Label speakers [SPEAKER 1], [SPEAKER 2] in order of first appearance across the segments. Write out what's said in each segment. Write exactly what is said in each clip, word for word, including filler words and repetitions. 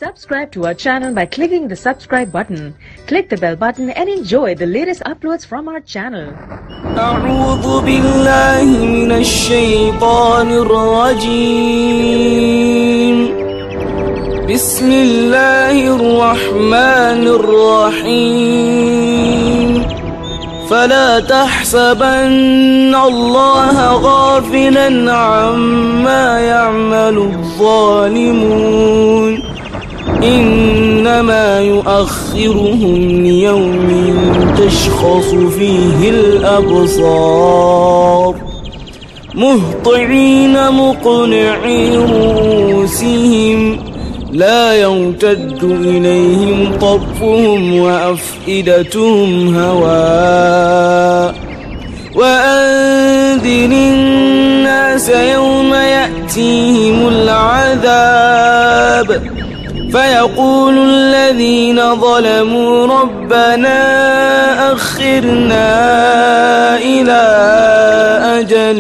[SPEAKER 1] Subscribe to our channel by clicking the subscribe button. Click the bell button and enjoy the latest uploads from our channel.
[SPEAKER 2] أعوذ بالله من الشيطان الرجيم. بسم الله الرحمن الرحيم. فلا تحسبن الله غافلا عما يعمل الظالمون إنما يؤخرهم ليوم تشخص فيه الأبصار مهطعين مقنعي رؤوسهم لا يرتد إليهم طرفهم وأفئدتهم هواء وأنذر الناس يوم يأتيهم العذاب فيقول الذين ظلموا ربنا أخرنا إلى أجل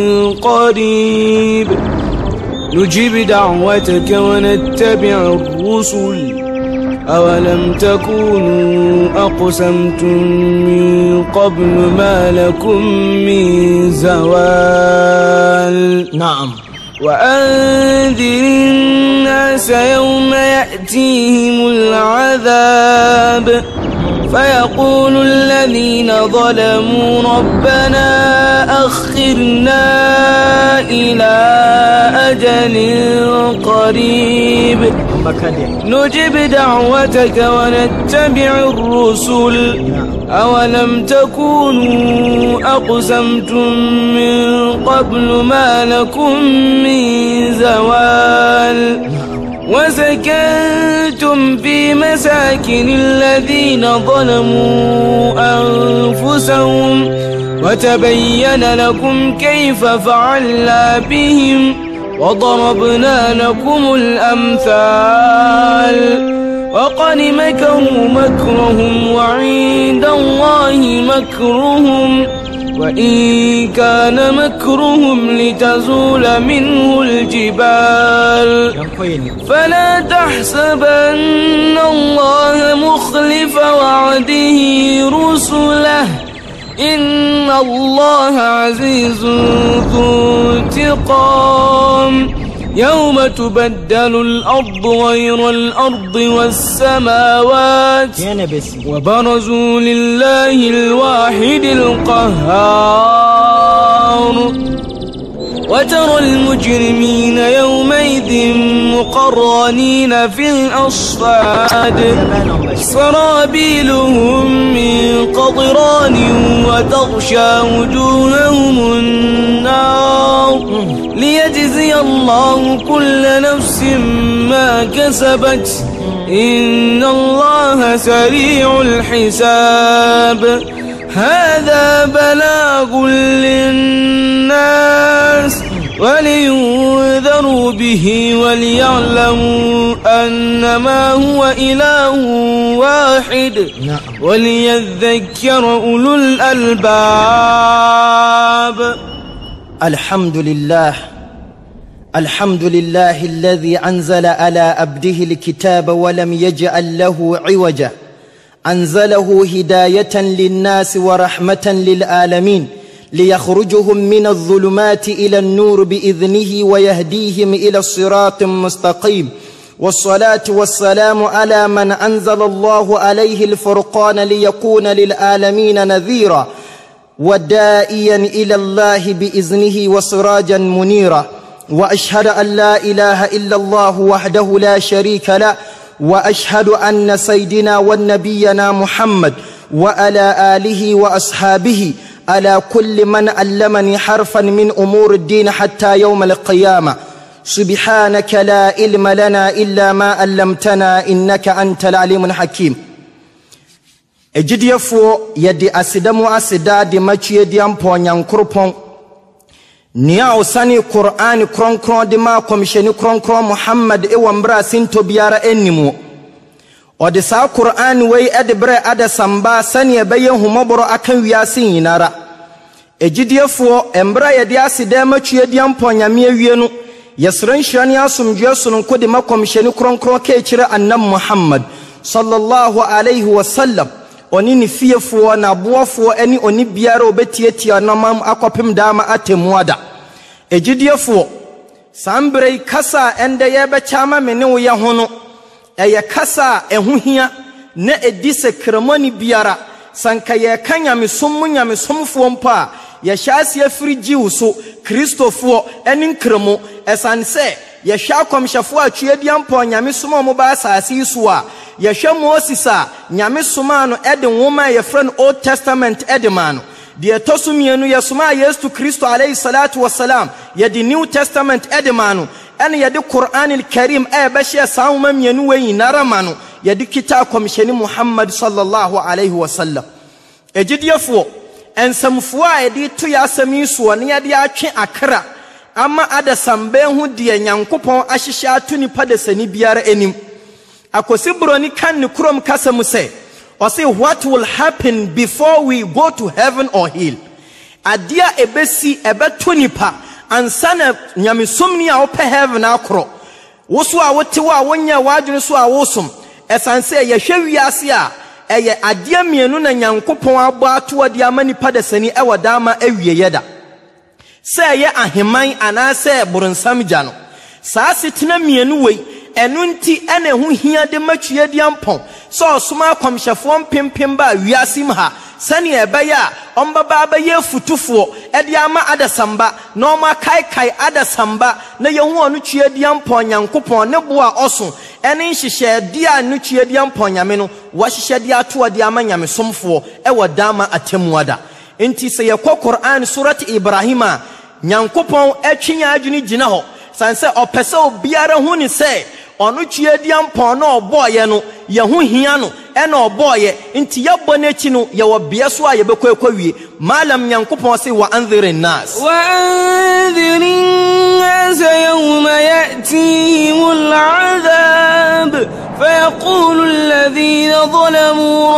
[SPEAKER 2] قريب نجب دعوتك ونتبع الرسل أولم تكونوا أقسمتم من قبل ما لكم من زوال. نعم. وأنذر الناس يوم يأتيهم العذاب فيقول الذين ظلموا ربنا أخرنا إلى أجل قريب نجب دعوتك ونتبع الرسل أولم تكونوا أقسمتم من قبل ما لكم من زوال وسكنتم في مساكن الذين ظلموا أنفسهم وتبين لكم كيف فعلنا بهم وضربنا لكم الأمثال وقد مكروا مكرهم وعند الله مكرهم وإن كان مكرهم لتزول منه الجبال فلا تحسبن الله مخلف وعده رسله إن الله عزيز ذو انتقام يوم تبدل الأرض غير الأرض والسماوات وبرزوا لله الواحد القهار وترى المجرمين يومئذ مقرنين في الأصفاد سرابيلهم من قطران وتغشى وجوههم النار ليجزي الله كل نفس ما كسبت إن الله سريع الحساب هذا بلاغ للناس ولينذروا به وليعلموا أنما هو إله واحد وليذكر أولو الألباب.
[SPEAKER 3] الحمد لله الحمد لله الذي أنزل على عبده الكتاب ولم يجعل له عوجا أنزله هداية للناس ورحمة للعالمين ليخرجهم من الظلمات إلى النور بإذنه ويهديهم إلى الصراط المستقيم والصلاة والسلام على من أنزل الله عليه الفرقان ليكون للعالمين نذيرا ودائيا إلى الله بإذنه وسراجا منيرا وأشهد أن لا إله إلا الله وحده لا شريك له وأشهد أن سيدنا ونبينا محمد وعلى آله وأصحابه على كل من علمني حرفا من أمور الدين حتى يوم القيامة سبحانك لا علم لنا إلا ما علمتنا إنك أنت العليم الحكيم. Ejidi yafo yedi asidamu asida di machi yedi ampo nyankurpon Nia osani Qur'ani kron kron di ma komisheni kron kron Muhammad e wambra sinto biara enimu Ode sa Qur'ani wey edebre ada samba sani ebeye humoboro akan wiasin yinara Ejidi yafo embra yedi asida machi yedi ampo nyame wienu yasran shani asumdwe sunun kodi makom sheni kronkron ke kire annam Muhammad sallallahu alaihi wasallam oni ni fiefo na boafo eni oni biara obetietia namam akopem dama atemuada egidiefo sambrei kasa ende yebe chama mene wo ye hono eye kasa ehuhia na edise kremoni biara sanka ye kanya mesum nyamesomfo mpa ye hyase afirigi uso kristofo eni kremo esanse ye hwa komhyefo atwediam mpa nyamesom mo ba asase so a ye hwa Moses a nyamesoma no ede nwoma ye frɛ no Old Testament edema no de tosumienu ye soma Yesu Kristo alayhi salatu wassalam ye de New Testament edema no ene ye de Quran al-Karim e be hye saawoma mienu we narama no ye de kita komhyeni Muhammad sallallahu alayhi wasallam egidiefo ensamfo a ye de to ya asami so ne ye de atwe akra ama adasambe hu de nyankopon ahyehye atuni padesani biara enim akosi broni kan ni krom kasam say or say what will happen before we go to heaven or hell adia ebesi ebeto nipa ansana nyamesomni a ope heaven akro woso a wotewa wonya wadwene so a wosom esanse ye hwe wiase a eye adia mienu na nyankopon abo ato ade ama nipa desani e wadama awie yeda say ye aheman anase buronsam gya no saa setena mienu wei enunti ene hu hia de matue de ampon so soma kwamhyefo mpempem ba wiasim ha sane ebeya ombaba abaye futufo e de ama adasamba no ma kai kai adasamba na ye hu onu tue de ampon nyankopon ne boa oso ene nhihye de a nu tue de ampon nyame no wa hihye de ato de ama nyame somfo e wodama atemuada enti se ye kɔ Quran surat Ibrahima nyankopon etwinya adwini gina ho sanse opese obiara hu ni se onu tuediam pon na oboye no ye hu hia no e na oboye nti ye bonechi no ye wo bia so a ye bekwaekwawie malam nyankopon se wa anzirin nas
[SPEAKER 2] wa anzirin nas yawma ya'tihimul adhab fayaqulu alladhina zalamu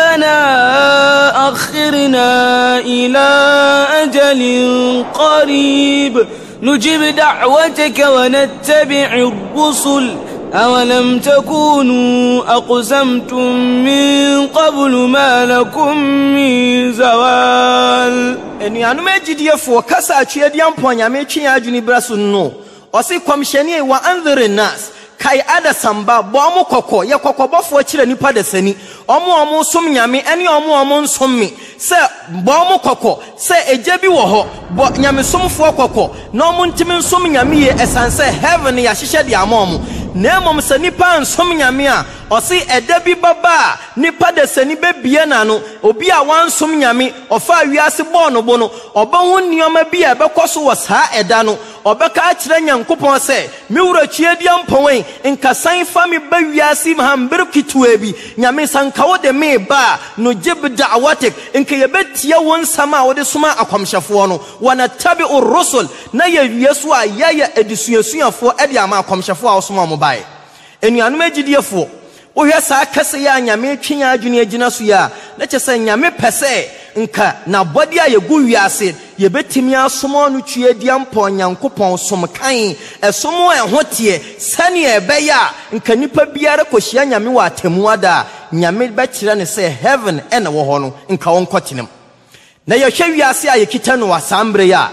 [SPEAKER 2] rabbana akhirna ila ajalin qarib نجيب دعوتك ونتبع الرسل أولم تكونوا أقسمتم من قبل ما لكم من زوال
[SPEAKER 3] أني أنا ما جدي فو كسا أشياء ديام بونيا ميشي أجني براسونو أسي كمشني وأنذر الناس kai ada samba bo amu kokko ye kokobofo akire nipa desani omo omo som nyame ene omo omo nsommi se bo amu kokko se eje bi wo ho bo nyame somfo kokko na omo ntimi nsom nyame ye esanse heaven ya hyehye de amom na emom se nipa nsom nyame a osi eda bi baba nipa desani bebie na no obi a wansom nyame ofa wiase bo no bo no oba hu nioma bi a bekoso wo saa eda no obeka akire nyankopon se miwura tuediam pon nka san fami ba wiase mhambir kitwe bi nyame sanka wo de me ba no jib da'watik nka yebetia won sama wo de soma akomhyefo no wana tabi urusul na ye wieso a yaya edisuasuafo e de ama akomhyefo a wo soma mo bae enuanum agidiefo wo hwe saa kase ya nyame twenya adwene agina so ya na kyese nyame pese nka na body a yegu wiase yebetimi asomo no tuediam pon nyankopon som kan esomo ehotie sane ebeya nka nipa biara kohia nyame wa atemuada nyame bekire ne se heaven ene wo ho no nka wonkotinem na yehwe wiase a yekita no wasambre ya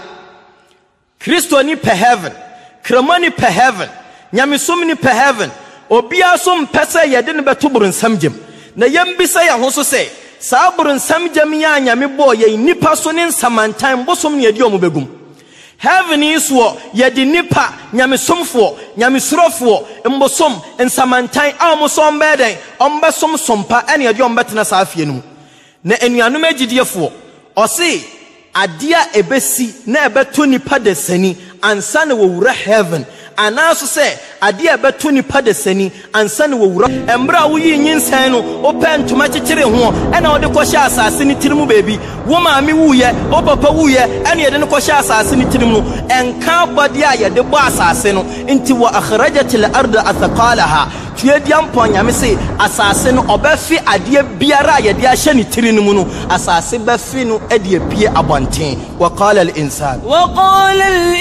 [SPEAKER 3] Kristo ni pe heaven kramani pe heaven nyame som ni pe heaven obia som pese yede ne beto burunsam gem na yembisa ya ho so se saburun samjam ya nyame bo ye nipa so ne nsamantan bosom ne yedi omubegum heaven is wo yedi nipa nyame somfo nyame surofo mbosom nsamantan amosom beden ombesom sompa ene yedi ombetena saafie no na enuanum agidiefo osi adia ebesi na ebeto nipa desani ansa na wo wura heaven anaso se ade a beto nipa de sani ansa ne wowura embra wo yi nyinsan no open to machekere ho ena wo de kohya asase ni tirimu baby wo maami wuye o papa wuye ena ye de kohya asase ni tirimu enka bode a ye de bo asase no nti wa akhrajatil ardu athqalaha tuediam ponyame se asase no obefi ade biara ye de ahye ni tirinu mu no asase befi no e de pie abonten wa qala al insan
[SPEAKER 2] wa qala al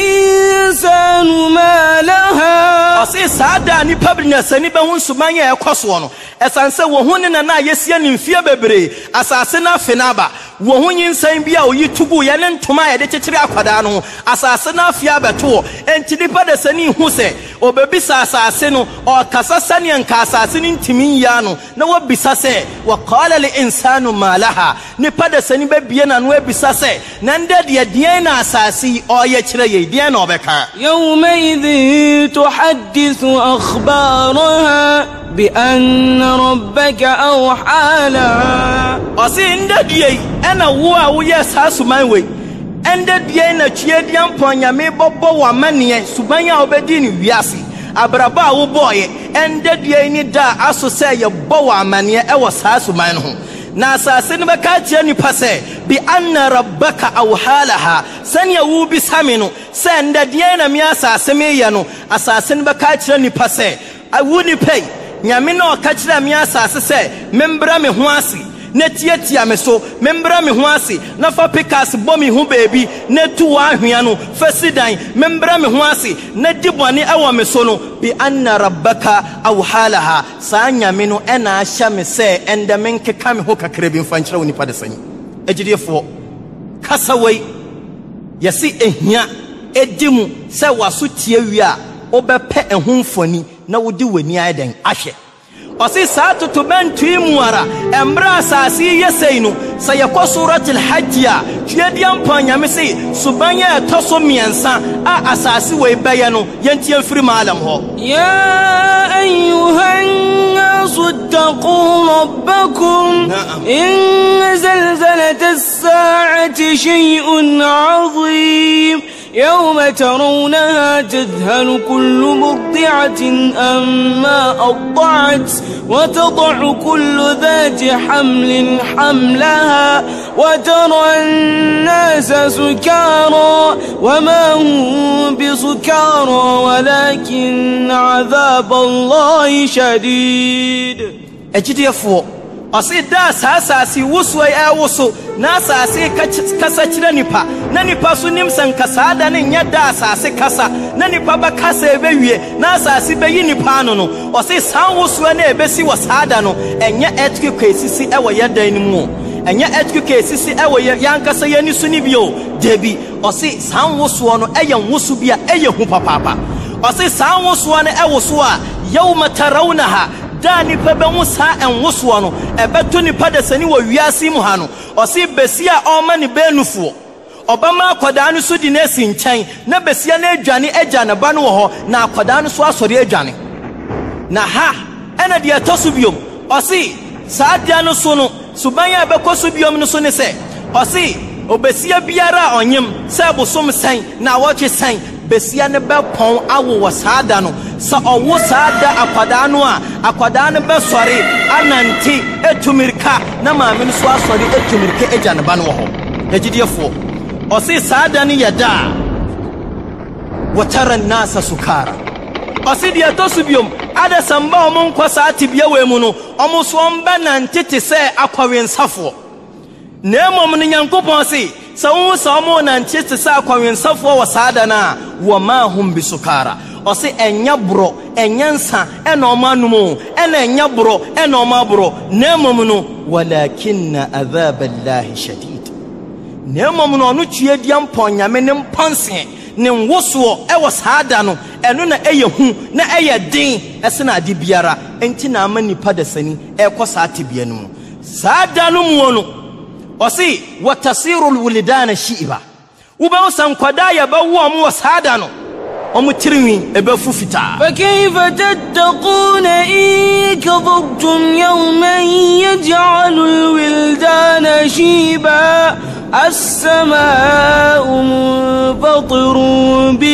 [SPEAKER 2] insan ma laha
[SPEAKER 3] ase sada ni pabna sani be hunsu manye e kwaso no esanse wo hu ne na na yesia ni mfie bebre asase na afenaba wo hu nyinsan bia oyi tugu ye ne ntoma ye de kekere akwada no asase na afia beto enti ni pada sani hu se obebisa asase no o kasa sani en ka asase ni ntimi ya no na wo bisa se wa qala li insanu ma laha ni pada sani be bie na no ebisa se na nde de de na asase o ye kire ye de na obeka
[SPEAKER 2] yawma idhi tuhaddithu akhbaraha bi anna rabbaka awha laha
[SPEAKER 3] osinde die ena wo a wo ye sasuman we ende die na tuediam ponyame bobo wa mane suban a obedi ni wiase abraba a wo boye ende die ni da aso se ye bo wa mane e wo sasuman ho na asase ne beka tie ni pase bi anna rabbaka awhalaha san ya wo bi samino se ende die na mi asase me ye no asase ne beka tie ni pase awu ni pay nyame na o ka kire mi asase se membra me ho ase na tietia me so membra me ho ase na fa pikas bo me ho baby na tu wa ahwea no fasidan membra me ho ase na dibone ewo me so no bi anna rabbaka awhalaha sa nyame no ena ahya me se enda menke ka me ho kakra bi mfa woni pa de sani agidefo kasa wei yesi ehia edimu se waso tie wi a obepe ehun foni na wodi wani aden ahye osi saatu to bentu imuara embra asasi yeseinu sayako suratul hajjia tuediam panyame se subanya toso miensa a asasi we beye no yenti amfiri malam ho
[SPEAKER 2] ya ayyuhan nasu taqu rabbakum in zalzalatis sa'ati shay'un 'azim يوم ترونها تذهل كل مرضعة أما أرضعت وتضع كل ذات حمل حملها وترى الناس سكارى وما هم بسكارى ولكن عذاب الله شديد
[SPEAKER 3] أجديفو Osi da sasasi wuso ya wuso na sasi kasa kire nipa na nipa so nim san kasa da ne nya da sasi kasa na nipa ba kasa ebe wie na sasi be yi nipa no no osi san wuso na ebesi wasada no enya earthquake esisi ewo ya dan ni mu enya earthquake esisi ewo ya nkasa ya ni so ni bio debi osi san wuso no eye wuso bia eye hu papapa osi san wuso no ewo a yawma tarawnaha da nipa be hu sa enwoso no ebeto nipa de sani wo wiase mu ha no osi besia o ma ni benufuo obama akoda no so di na si nkyɛn na besia na adwane agya ne ba no wo ho na akoda no so asɔre adwane na ha ena de atoso biom osi saa dia no so no suban ya bekoso biom no so ne sɛ osi obesia biara onyem sɛ bosom sɛn na wɔtwe sɛn besia ne be pon awo wo saada no sa owo saada akwada no a akwada no be sori ananti etumirka na maame no so asori etumirka eja ne ba no ho agidefo o se saada ne yeda watara nasa sukara o se dia to subiom ada samba o mon kwasa atibia we mu no o mo so mba nanti te se akwawensafo na mom no nyankopon se sa wo sa mo nanti te se akwawensafo wo saada na wo ma hum bisukara o se enya bro enyansa ena o manumu ena enya bro ena o mabro na mom no walakinna adhaballahi shadid na mom no no tuediam ponyame ne mpanse ne nwoso e wo saada no eno na eye hu na eye din ese na ade biara enti na amani pada sani e kosa atibia no saada no mu no o se watasirul wulidana shiba uba sankwada ya ba wo mo saada no omo tirinwi ebe fufita
[SPEAKER 2] fa kayfa tattaquna in kadhtum yawman yaj'alul wildana shiba as-samaa'u munfatirun bih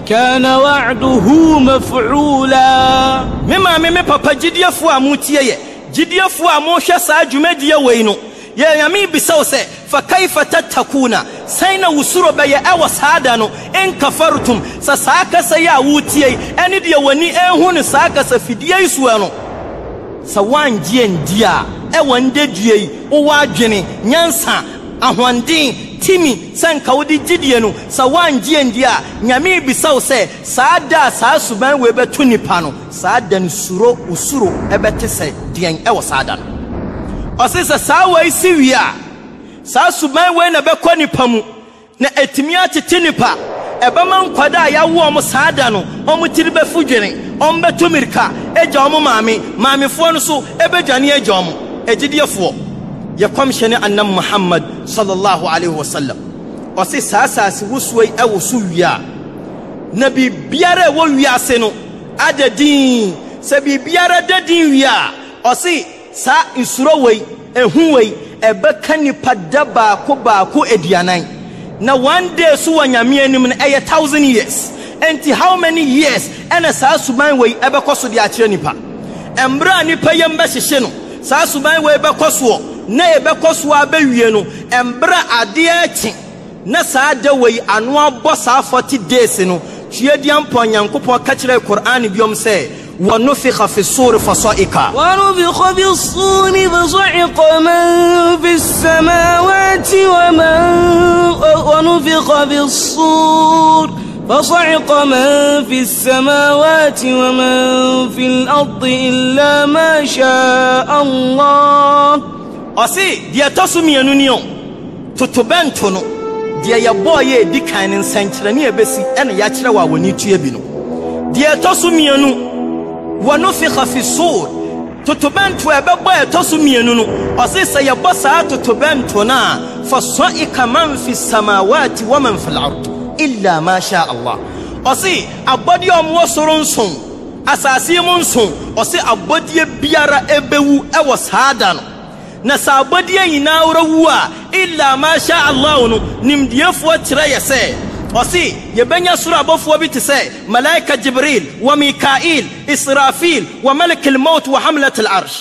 [SPEAKER 2] كان وعده مفعولا
[SPEAKER 3] مما مما بابا جديا فوا موتيه جديا فوا موشا ساجمه ديا وينو يا يامي بسوسه فكيف تتكون سينا وسرو بيا او سادانو ان كفرتم سساكا سيا ووتيه اني ديا وني انهون ساكا سفيديه يسوانو سوان جين ديا e wande due wo wadwene nyansa ahwandin timi sanka wodi gidie no sa wangye ndia nyame bisawo se saada saa suban we beto nipa no saada ne suro usuro ebete se dien e wo saada no osese saa wa isi wia saa suban we na bekọ nipa mu na etimi atete nipa ebama nkwada ya wo omo saada no omo tiri befudwene omo beto mirika eja omo maame maamefo no so ebedwane eja omo ejidiyefo yakwamshene annam Muhammad sallallahu alaihi wasallam osi saasasi wusuwei ewosu wia na bibiara wo wiase no adadin se bibiara dadin wia osi sa isurowei ehuwei ebeka nipa daba ko ba ko edianan na one day so wanyame anim na eye thousand years enti how many years ena sa suban wei ebekoso de akire nipa embra nipa yembe hyehye no sa suban wei bekoso na ebekoso abewie no embra ade achi na sa da wei anu abo sa forty days no tuedia mpon yankopon ka kire Qur'an biom se ونفخ في الصور فصائق
[SPEAKER 2] ونفخ في الصور فصعق من في السماوات ومن ونفخ في الصور فصعق من في السماوات ومن في الأرض إلا ما شاء الله
[SPEAKER 3] أسي دي تسمي نونيون تتبنتونو دي يبوي دي كان سنتراني بسي أنا ياترا ووني تيبينو دي تسمي نونيون ونفخ في الصور تتبنتو ابابا تسمينو نو اسي سيبسا تتبنتو نا فصائق من في السماوات ومن في الارض الا ما شاء الله اسي abodi omwo soronson asasi monson اسي abodi biara ebewu ewo saada no na sa abodi yina wurawu a illa ma sha Allah no nimdiefo kire yese osi yebenya sura abofo bi tse malaika jibril wa mikail israfil wa malik al-maut wa hamlat al-arsh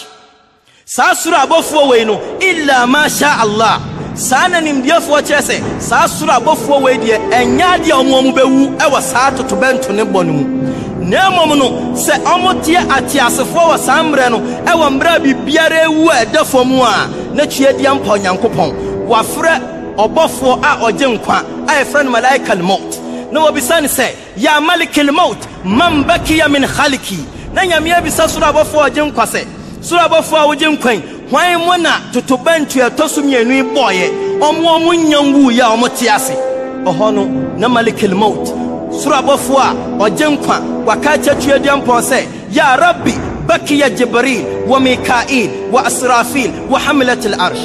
[SPEAKER 3] sa sura abofo we no illa ma sha Allah sana nimdiefo chese sa sura abofo we de enya de omomu bewu e wa sa totobento ne bonu na mom no se omotie atiasefo wa sambre no e wa mbra bibiara ewu edafo mu a na tue de ampa nyankopon wa frɛ obofo a oje nkwa ay friend malaika al-maut no obisani say ya malik al-maut man bakiya min khaliki na nyame bisa sura obofo oje nkwa say sura obofo oje nkwan hwan mo na totobantu etoso mienu boye omo omo nyanwu ya omo tiase ohono na malik al-maut sura obofo a oje nkwa wakacha tuediam pon say ya rabbi bakiya jibril wa mikail wa israfil wa hamlat al-arsh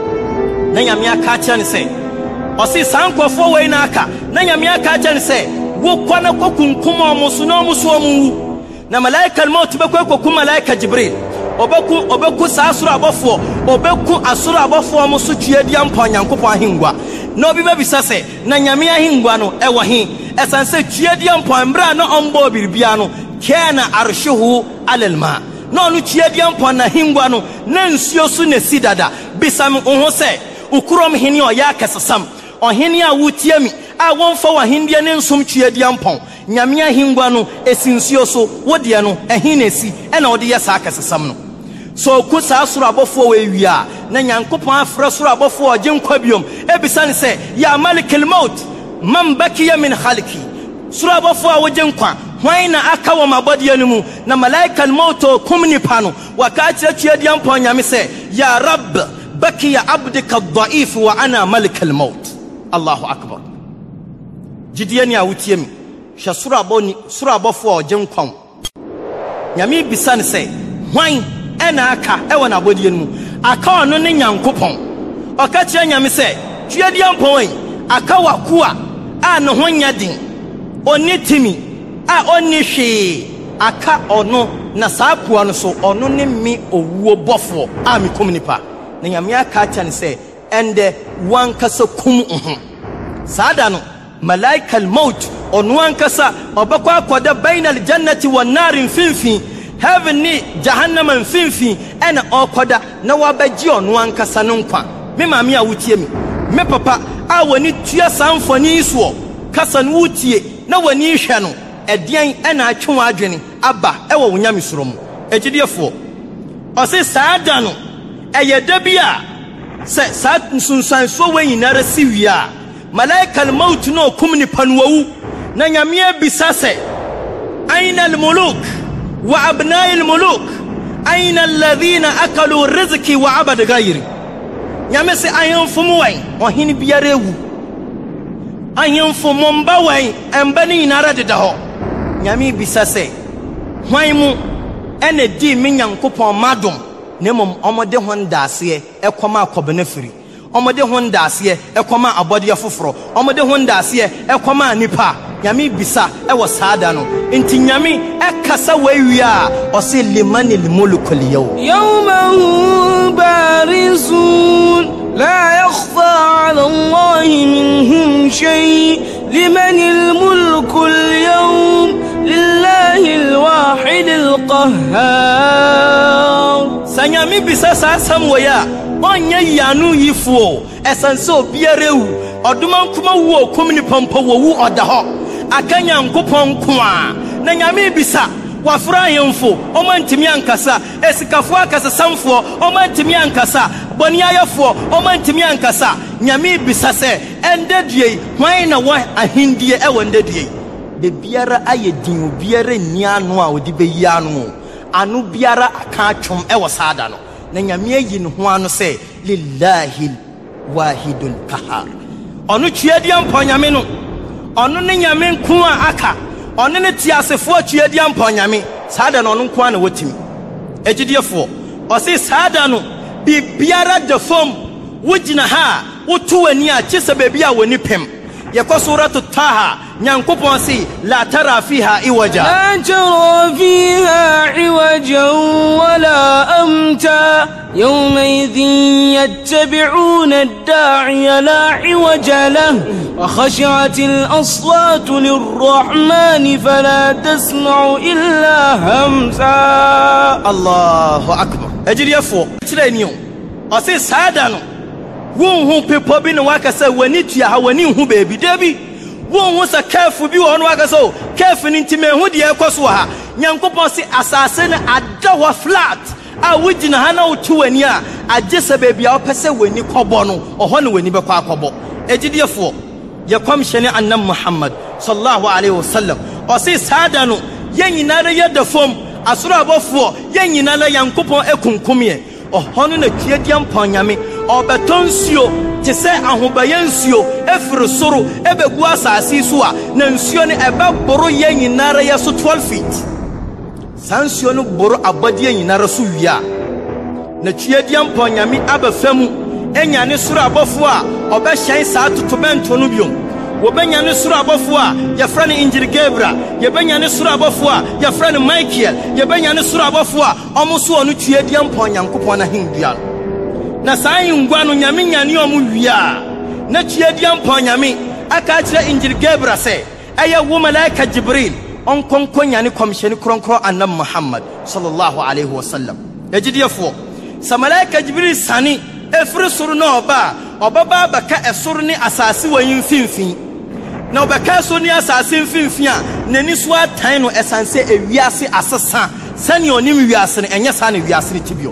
[SPEAKER 3] na nyame aka ne se osi sankofo we na aka na nyame aka ne se wo kwana kokunkum omuso na omuso omu na malaika al-maut bekwa kokum malaika jibril obeku obeku saasura abofo obeku asura abofo omuso tuedia mpa nyankopon ahingwa na obi babisa se na nyame ahingwa no ewo he esanse tuedia mpa mbra na ombo biribia no kana arshuhu alalma na onu tuedia mpa na hingwa no na nsuo so na sidada bisam oho se ukurom hini o ya kesesam ohini a wutiemi a wonfa wa hindie ne nsom tuedia mpon nyame ahingwa no esinsuo so wodie no ehinesi e na ode yesa kesesam no so ku sa sura abofo we wia na nyankopon afra sura abofo oje nkwa biom ebisane se ya malikul maut man bakiya min khaliki sura abofo a woje nkwa hwan na aka wo mabode anumu na malaikal maut kumni pano wakati tuedia mpon nyame se ya rabb بكي عبدك الضعيف وانا ملك الموت الله اكبر جدياني اوتيمي شسورا بوني سورا بفو جنكون nyame bisane say hwan ena aka e wona abodienu aka ono ne nyankopon oka kire nyame say tuadia mpon aka wakoa a ne ho nyadin onitimi a onni hwe aka ono na saapoa no so ono ne mi owuo bofo a mi komnipa na nyame aka kyan se ende wan kasa kum uhu sada no malaika al-maut ono ankasa obakwa akoda bainal jannati wan nar mfimfi heaven ni jahannam mfimfi ena okoda na wabagye ono ankasa no nkwa me maame a wutie mi me papa a wani tua sanfoni so kasa no wutie na wani hwe no edian ena atwe adwene aba ewo wonyame soro mu egidefo ose saada no eyeda bia se sa nsunsan so wanyinara siwia malaika maut no kumni panwawu na nyame bisase aina almuluk wa abna'i almuluk aina alladhina akalu rizqi wa abad ghayri nyame se ayemfumu wan ohini biara ewu ayemfumu mba wan embani nyinara deda ho nyame bisase hwan mu ene di menyankopon madom nemom omode hondase ekoma akobene firi omode hondase ekoma abode foforo omode hondase ekoma nipa nyame bisa ewo saada no enti nyame ekasa wawia ose limanil mulkul yaw
[SPEAKER 2] yawma barizun la yakhfa ala allahi minhum shay limanil mulkul yawm lillahi alwahid alqahhar sanyami bisa sa samwaya onye yanu yifo esanse obiarewu oduman kuma wo komni pampa wo odaho akanya nkopon kwa na nyame bisa wafra yemfo omantimi ankasa esikafo akasa samfo omantimi ankasa boni ayefo omantimi ankasa nyame bisa se endedue hwan na wa ahindie e wondedue de biara ayedin obiara niano a odi beyi anu anu biara aka atwom e wasada no na nyame ayi ne ho anu se lillahi wahidul qahar onu tuadia mponyame no onu ne nyame nko a aka onu ne tiasefo tuadia mponyame sada no onu nko a na wotimi egidefo o se sada no bi biara de fom wugina ha wotuwani a chese bebia woni pem yako suratu taha nyankopon si la tara fiha iwaja la tara fiha iwaja wala amta yawma idhin yattabi'una ad-da'iya la iwaja lahu wa khashi'atil aswatu lir-rahmani fala tasma'u illa hamsa
[SPEAKER 3] Allahu akbar ejiriyafo tireniyo ose saada no won hu pepo bi ne wakasa wani tua ha wani hu bebi debi won hu sa kafu bi won wakasa kafu ni ntime hu de ekoso ha nyankopon si asase na adawa flat a wugina ha na utu wani a agese bebi a opese wani kobo no oho ne wani bekwa akobo ejidefo ye komshene annam Muhammad sallallahu alaihi wasallam o si saada no yenyina re yedafom asoro abofo yenyina na yankopon ekunkumye ohono na tuadia mponyame obetonsio tese ahobayansio efiri soro ebegu asase so a na nsio ne ebeboro yenyinara yeso twelve feet sansio no boro abade yenyinara so wia na tuadia mponyame abafamu enyane soro abofo a obehyen saa tutobento no biom wobenya ne soro abofo a yefra ne Angel Gabriel yebenya ne soro abofo a yefra ne Michael yebenya ne soro abofo a omoso onu tuadia mponyankopon na hindua na sai ngwa no nyame nyane omu wia na tuadia mponyame aka kire Angel Gabriel se aya wo malaika Jibril onkonko nyane komsheni kronkro annam Muhammad sallallahu alaihi wasallam ejidefo sa malaika Jibril sani efri soro no oba obaba baka esoro ni asase wayin finfin na obaka so ni asase finfin a nani so atan no esanse ewiase asesa sani onim wiase no enye sa na wiase ni tibio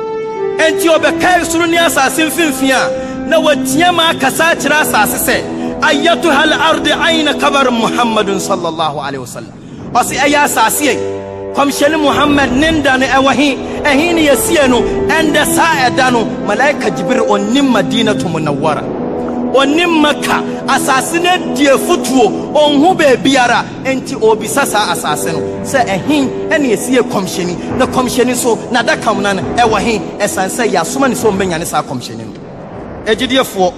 [SPEAKER 3] enti obaka esoro ni asase finfin a na watia ma kasa kira asase se ayatu hal ardi aina kabar Muhammadun sallallahu alaihi wasallam wasi aya asase komsheni Muhammad nenda ne ewahi ehini yesie no ende sa edano malaika Jibril onim Madinatu Munawwara onim Makka asase ne die futuo onhu be biara enti obisasa asase no se ehin ene yesie komsheni na komsheni so na dakam na ewahi esanse ya soma ne so mbenya ne sa komsheni no ejidefo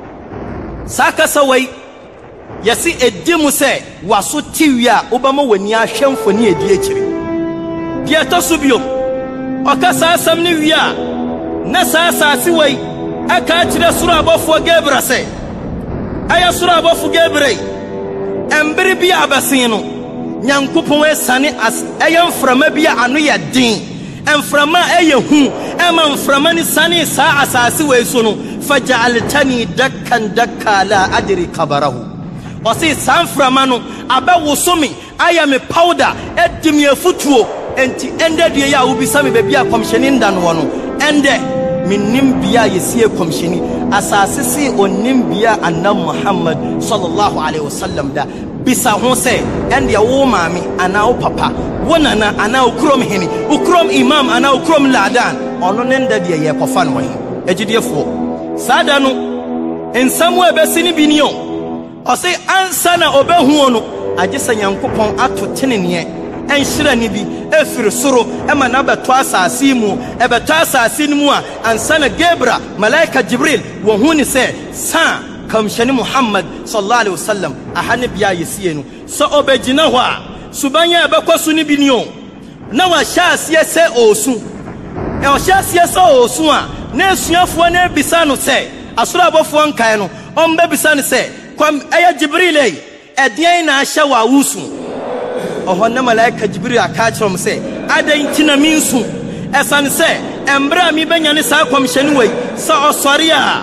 [SPEAKER 3] saka sawai yesi edimu se waso tiwia obama wani ahwemfo ne edi ekiri dia tosubio okasa asam ne wia na sa asase wai aka kire soro abofo Gabriel se aya soro abofo Gabriel
[SPEAKER 2] Embre bi abasino Nyankopon esane as eyam frama bi anu ye din enframa eye hu ema enframa ni sane sa asase we so no faj'altani dakkan dakka la adri kabarahu osi sanframa no abawosumi ayame powder edim ye futuo enti ende de ya ubisa me bebia komhyeni nda no no ende minnim bia yesie komhyeni asase si onnim bia anna Muhammad sallallahu alaihi wasallam da bisa ho se ende wo maami ana wo papa wonana ana ukrom heni ukrom imam ana ukrom ladan ono nenda de ye kofa no he egidefo sada no ensamu ebesini binio o se ansa na obehu no agesa Nyankopon ato tenene enhyira ni bi efiri soro ema na beto asase mu ebeto asase ni mu a ansa na Gabriel malaika Jibril wo hu ni se sa kamshani Muhammad sallallahu alaihi wasallam ahane bia yesie no so obegina ho a subanya ebekwasu ni binio na wa hyase se osu e o hyase se osu a na esuafo na ebisa no se asoro abofo nkan no ombe bisa no se kwam aya Jibril ei edian na ahya wa wusu oho na malaika Jibril aka kyerem se adan tina minsu esan se embra mi benya ne sa kwamhyani wei sa osori a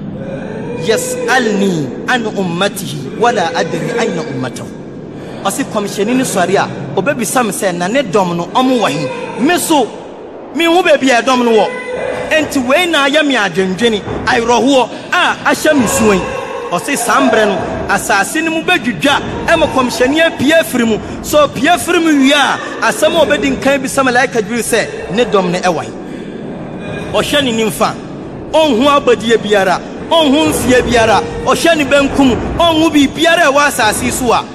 [SPEAKER 2] yas'alni an ummatihi wala adri ayna ummatahu asi kwamhyani ni sori a obebisa me se na ne dom no omo wahi meso mi hu be bia dom no wo enti wei na aya mi adwendwene ayroho a ahya misuwen osi sambre no asase ni mu bedwudwa ema kwamhyani apia firimu so pia firimu wia asem obedi nkan bi sa malaika Jibril se ne dom ne ewahi ohya ni nimfa onhu abadie biara onhu mfie biara ohya ni benkum onhu bi biara ewa asase so a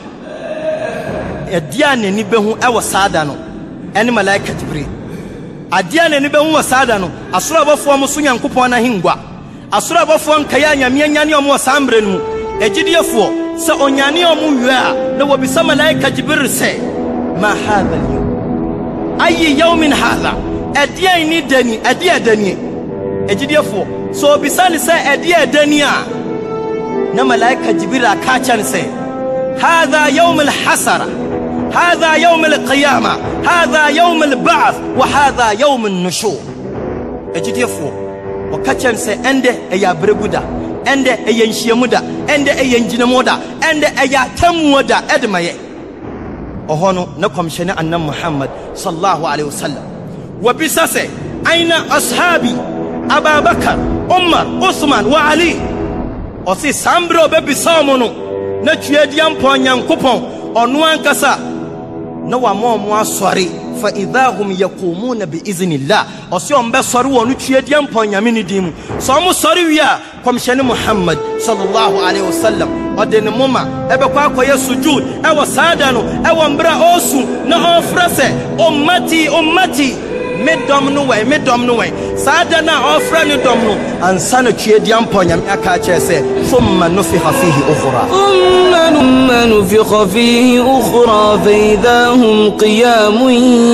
[SPEAKER 2] edia ne ni behu ewo sada no ene malaika Jibril adia ne ni behu wo sada no asoro abofo mo so Nyankopon na hingwa asoro abofo nkaya nyame nyane omo sambre no egidiefo se onyane omo wia na wobisa malaika Jibril se ma hadha al-yawm ayi yawmin hadha edia ni dani edia dani egidiefo so bisani se edia dani a na malaika Jibril akacha se hadha yawm al-hasara هذا يوم القيامة هذا يوم البعث وهذا يوم النشور اجديفو وكاتشان سي اند ايا برغودا اند ايا نشيمودا اند ايا نجينمودا اند ايا تمودا ادماي اوهونو نكومشني ان محمد صلى الله عليه وسلم وبساسه اين اصحابي ابا بكر عمر عثمان وعلي اوسي سامبرو ببسامونو نتويديام بونيانكوبون اونو انكاسا na wa mo mo asori fa idahum yaqumuna bi iznillah osion be sori wonu tuedie mponyame ni dimu so mo sori wia komhyene Muhammad sallallahu alaihi wasallam odene moma ebe kwa akoye sujud e wo sada no e wo mbra osu na ofrase ummati ummati medom no we medom no we sada na ofra ni dom no ansa na tuedie mponyame aka chese thumma nufiha fihi ukhra
[SPEAKER 4] thumma nufiha fihi ukhra fa idahum qiyamun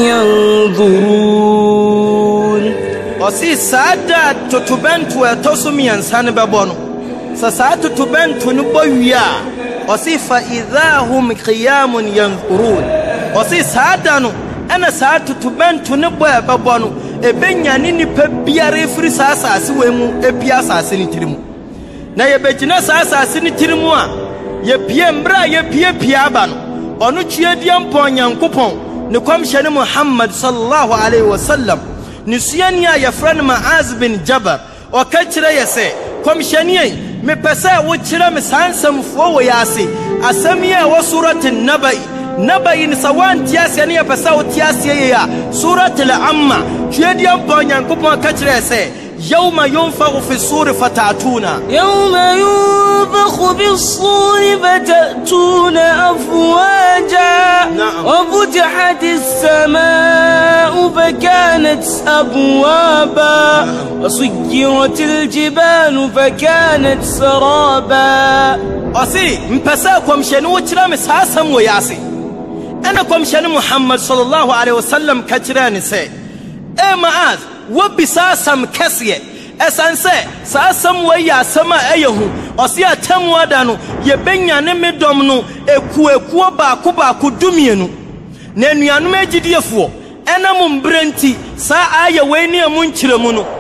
[SPEAKER 4] yanzurun
[SPEAKER 2] osi sada tutubentu etosumi ansane bebono sa sada tutubentu no boyia osi fa idahum qiyamun yanzurun osi sada no ana saa tutubentu ne boya babono ebenya ni nipa biare firi saa asase wemu epia asase ni tirimu na yebegina saa asase ni tirimu a ye pie mbra ye pie pie aba no onu tuedie mpon Nyankopon ne komhyene Muhammad sallallahu alaihi wasallam ni suani a yefran Maaz bin Jabal o ka kire yese komhyene yi me pesa wo kire me sansamfo wo yase asami a wo suratin nabai nabai ni sawan tiase ne pesa wo tiase ya suratul amma tuedie mpon Nyankopon ka kire yese يوم ينفخ في الصور فتأتون
[SPEAKER 4] يوم ينفخ في الصور فتأتون أفواجا
[SPEAKER 2] نعم.
[SPEAKER 4] وفتحت السماء فكانت أبوابا
[SPEAKER 2] نعم.
[SPEAKER 4] وسيرت الجبال فكانت سرابا
[SPEAKER 2] أسي مبساكم شنو ترى مساسم وياسي أنا كم شنو محمد صلى الله عليه وسلم كتراني سي إيه معاذ وبساسم كسيه esanse sasam waya sama ayehu ɔse atam ada no ye benya ne medom no eku eku ba ko ba ko dumienu na anuanom agidiefo enam mbrenti saa aye we ni amu nkyiremu no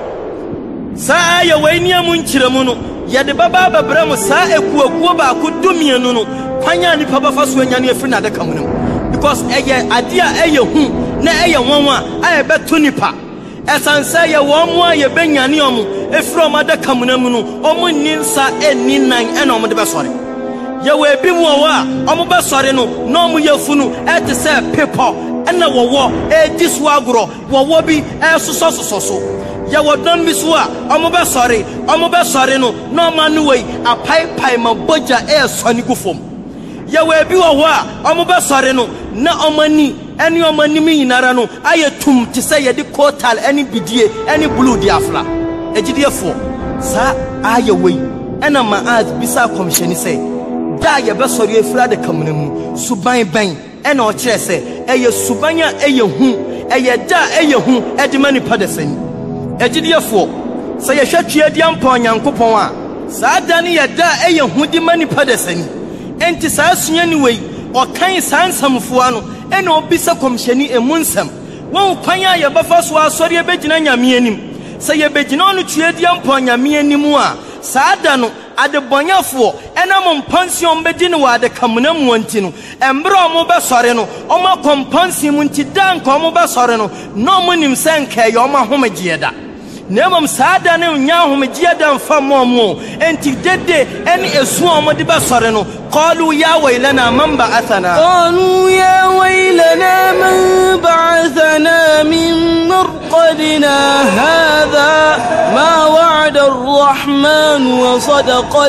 [SPEAKER 2] saa aye we ni amu nkyiremu no ye de baba babra mu saa eku eku ba ko dumienu no kwanya ni papa fa so anya ne afri na daka mu no because eye ade a eye hu na eye wonwa aye beto nipa esanse ye wo mu aye benyane omu efro ma daka mu namu no omu ninsa eni nan ena omu de besore ye we bi mu wa omu besore no na omu yefunu ete se people ena wowo e disu agro wowo bi e soso soso so ye wodon bi so a omu besore omu besore no na omanu wei apai pai ma boja e soni gufom ye we bi wo a omu besore no na omani eni omani mi yinara no ayetum te se ye de kotal eni bidie eni blue diafla egidiefo sa aye wei ena maaz bisa komsheni se da ye besori efra de kamunemu suban ban ena o kire se eye subanya eye hu eye da eye hu edima nipa de sani egidiefo se ye hwatwe dia mpa onyankopon a sa da ne ye da eye hu di manipa de sani enti sa sunya ni wei o kan sansamfo ano ena obisa komsheni emunsam won kwanya ye bafa so asori ebegina nyame anim se ye begina onu tue dia mpa nyame anim a saada no ade bonyafo enam mpansion bedi ne wa de kamuna mu anti no embre omo be sore no omo kompansi mu nti dan ko omo be sore no no mo nim senka ye omo homegie da nemam saada ne nya homegie da mfa momo enti dede eni esu omo de be sore no qalu ya waylana man ba'athana
[SPEAKER 4] qalu ya waylana man ba'athana min marqadina hadha ma wa'ada ar-rahman wa sadaqa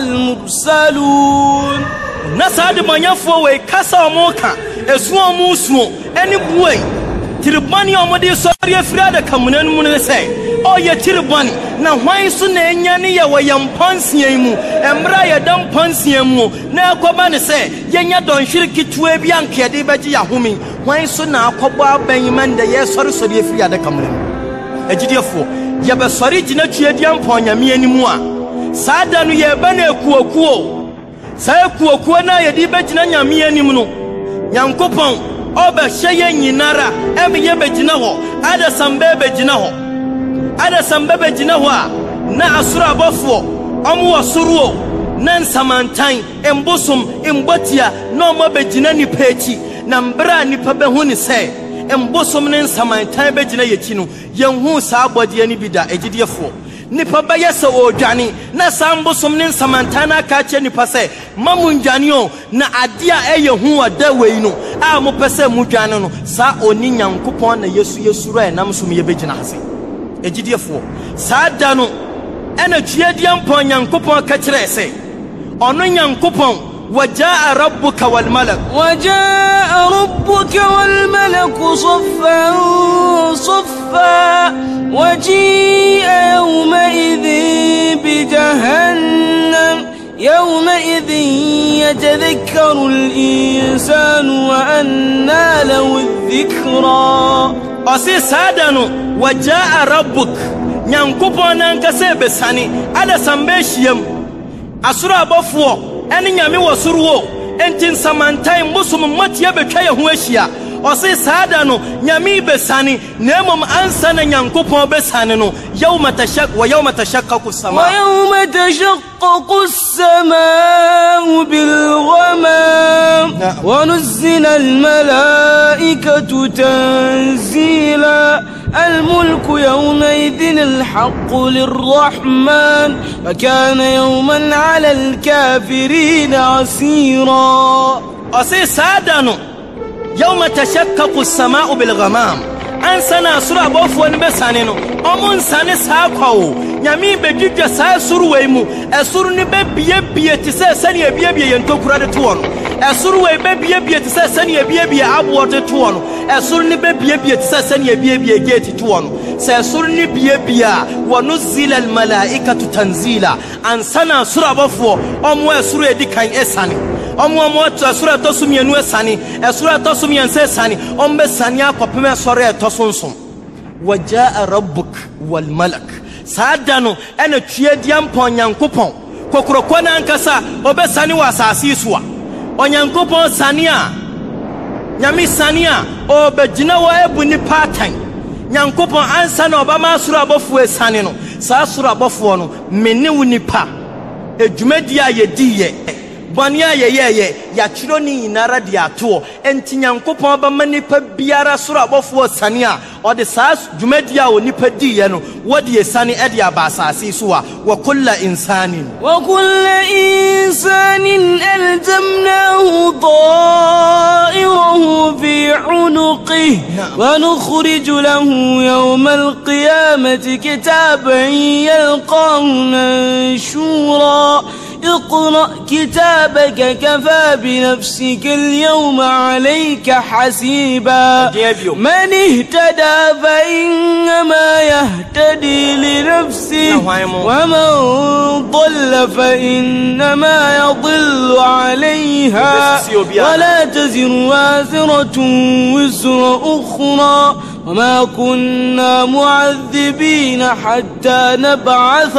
[SPEAKER 4] al-mursalun nasad manyafo we kasa omoka esu omo suo eni buai tiribani omo de sori afira da kamunan mu ne sai o ye tiribani na hwan su na enya ne ye wayampansian mu embra ye dampansian mu na akoba ne se yenya don shiriki tuwe bi anke de beji yahumi hwan su na akoba abanyiman da ye sori sori afira da kamunan egidiefo ye be sori gina tue dia mponya me animu a saada no ye ba na ekuokuo sa ekuokuo na ye di begina nyame anim no nyankopon oba hye nyinara em ye begina ho ada sambe begina ho ada sambe begina ho a na asura abofo omo wosuruo na nsamantan embosum embotia na omo begina ni pechi na mbra ni pa behu ni se embosum ne nsamantan begina yechi no yenhu sa abode ani bida egidiefo nipa bayese odwane na sambosum ne nsamantana ka che nipa se mamunjane o na ade a eye hu ada wei no a mo pese mudwane no sa oni nyankopon na yesu yesu ra enam so me begina hase egidiefo sa da no ena tue dia mpon nyankopon ka kire se ono nyankopon wajaa rabbuka wal malak wajaa rabbuka wal malak saffan saffa waji'a yawma idhin bi jahannam yawma idhin yatadhakkaru al-insanu wa anna lahu adh-dhikra
[SPEAKER 2] asi sadano wajaa rabbuk nyankopon nan ka se besani ada sambe hiem asura abofo eni nyame wosuruo entin samantai musum matia betwa ye ho ahia osi saada no nyame besani nemom ansa na nyankopon besani no yawma tashaq wa yawma tashaqqaqu as-samaa
[SPEAKER 4] wa yawma tashaqqaqu as-samaa bil ghamam wa nuzzila al-malaa'ikatu tanzila الملك يومئذ الحق للرحمن وكان يوما على الكافرين عسيرا
[SPEAKER 2] أسي سادانو يوم تشقق السماء بالغمام أنسنا سورة بوفو نبسانينو أمون ساني ساكو nyami begidja sa suru weimu esuru ni bebie bie tise sani ebie bie yentokura de tuono esuru we bebie bie tise sani ebie bie abo de tuono esuru ni bebie bie tise sani ebie bie gate tuono se esuru ni bie bie wa nuzila al malaikatu tanzila ansana sura bofo omo esuru edikan esani omo omo to sura to sumienu esani esura to sumien se esani ombe sani akopeme sore to sonsom wajaa rabbuk wal malak saadano ena tue dia mpon nyankopon kokorokwa na nkasa obesane wa asase so a onyankopon sane a nyame sane a obegina wa ebu ni patan nyankopon ansa na obama soro abofo esane no saa soro abofo no mene wunipa edwumadi a yediye bɔne a yɛyɛyɛ yɛakyerɛ ne nyinara de atoɔ enti nyankopɔn bɛma nipa biara soro abɔfoɔ sane a ɔde saa dwumadi a onipa diiɛ no wɔde esane ɛde aba asase so a wɔkulla insanin
[SPEAKER 4] wɔkulla insanin alzamnahu ta'irahu fi unuqihi wa nukhriju lahu yawma alqiyamati kitaban yalqahu manshura اقرأ كتابك كفى بنفسك اليوم عليك حسيبا من اهتدى فإنما يهتدي لنفسه ومن ضل فإنما يضل عليها ولا تزر وازرة وزر أخرى وما كنا معذبين حتى نبعث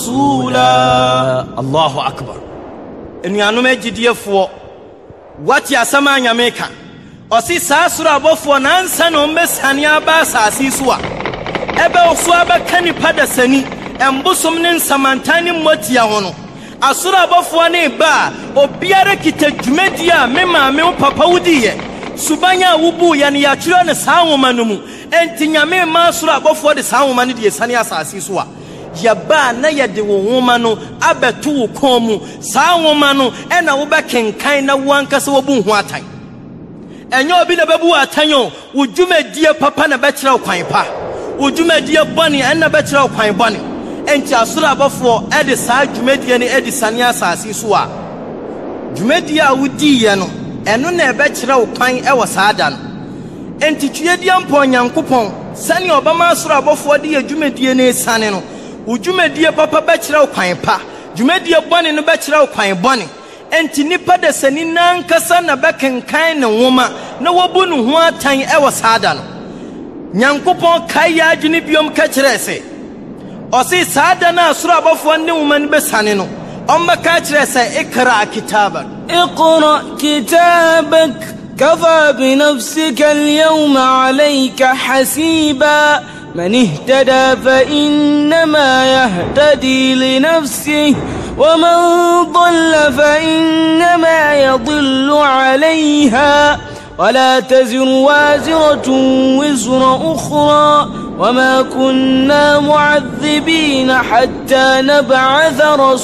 [SPEAKER 4] رسولا.
[SPEAKER 2] الله أكبر. إن يانوم جديفو واتي أسمع نياميكا أسي ساسورا بوفو نانسا نومبس هنيا باسا سيسوا إبا أسوا بكني بدا سني أمبسوم ننسامانتاني موتيا هونو أسورا بوفو نيبا وبيارا كتا جمديا مما ميو پاپا وديه subanya wubu yani ya chiro ne sawo manumu enti nyame ma soro abofo de sawo manu de sane asase so a ya ba na ye de wo homa no abeto wo komu sawo manu e na wo bekenkan na wankasa wo bu hu atan enyo obi na bebu atan yo wudwumadie papa na be kira kwan pa wudwumadie boni en na be kira kwan boni enti asoro abofo e de saa dwumadie ne e de sane asase so a dwumadie a wudi ye no eno na ebe kira ukwan e wasada no enti twedie mpo nyankopon sane obama asoro abofo de adwumadie ne sane no udwumadie papa be kira ukwan pa dwumadie bone no be kira ukwan bone enti nipa de sani nankasa na bekenkan ne nwoma na wobu no ho atan e wasada no nyankopon kai ya adwene biom ka kire se osi sada na asoro abofo ne nwoma ne be sane no أما كاترس اقرأ كتابك
[SPEAKER 4] اقرأ كتابك كفى بنفسك اليوم عليك حسيبا من اهتدى فإنما يهتدي لنفسه ومن ضل فإنما يضل عليها ولا تزر وازرة وزر أخرى وما كنا معذبين حتى نبعث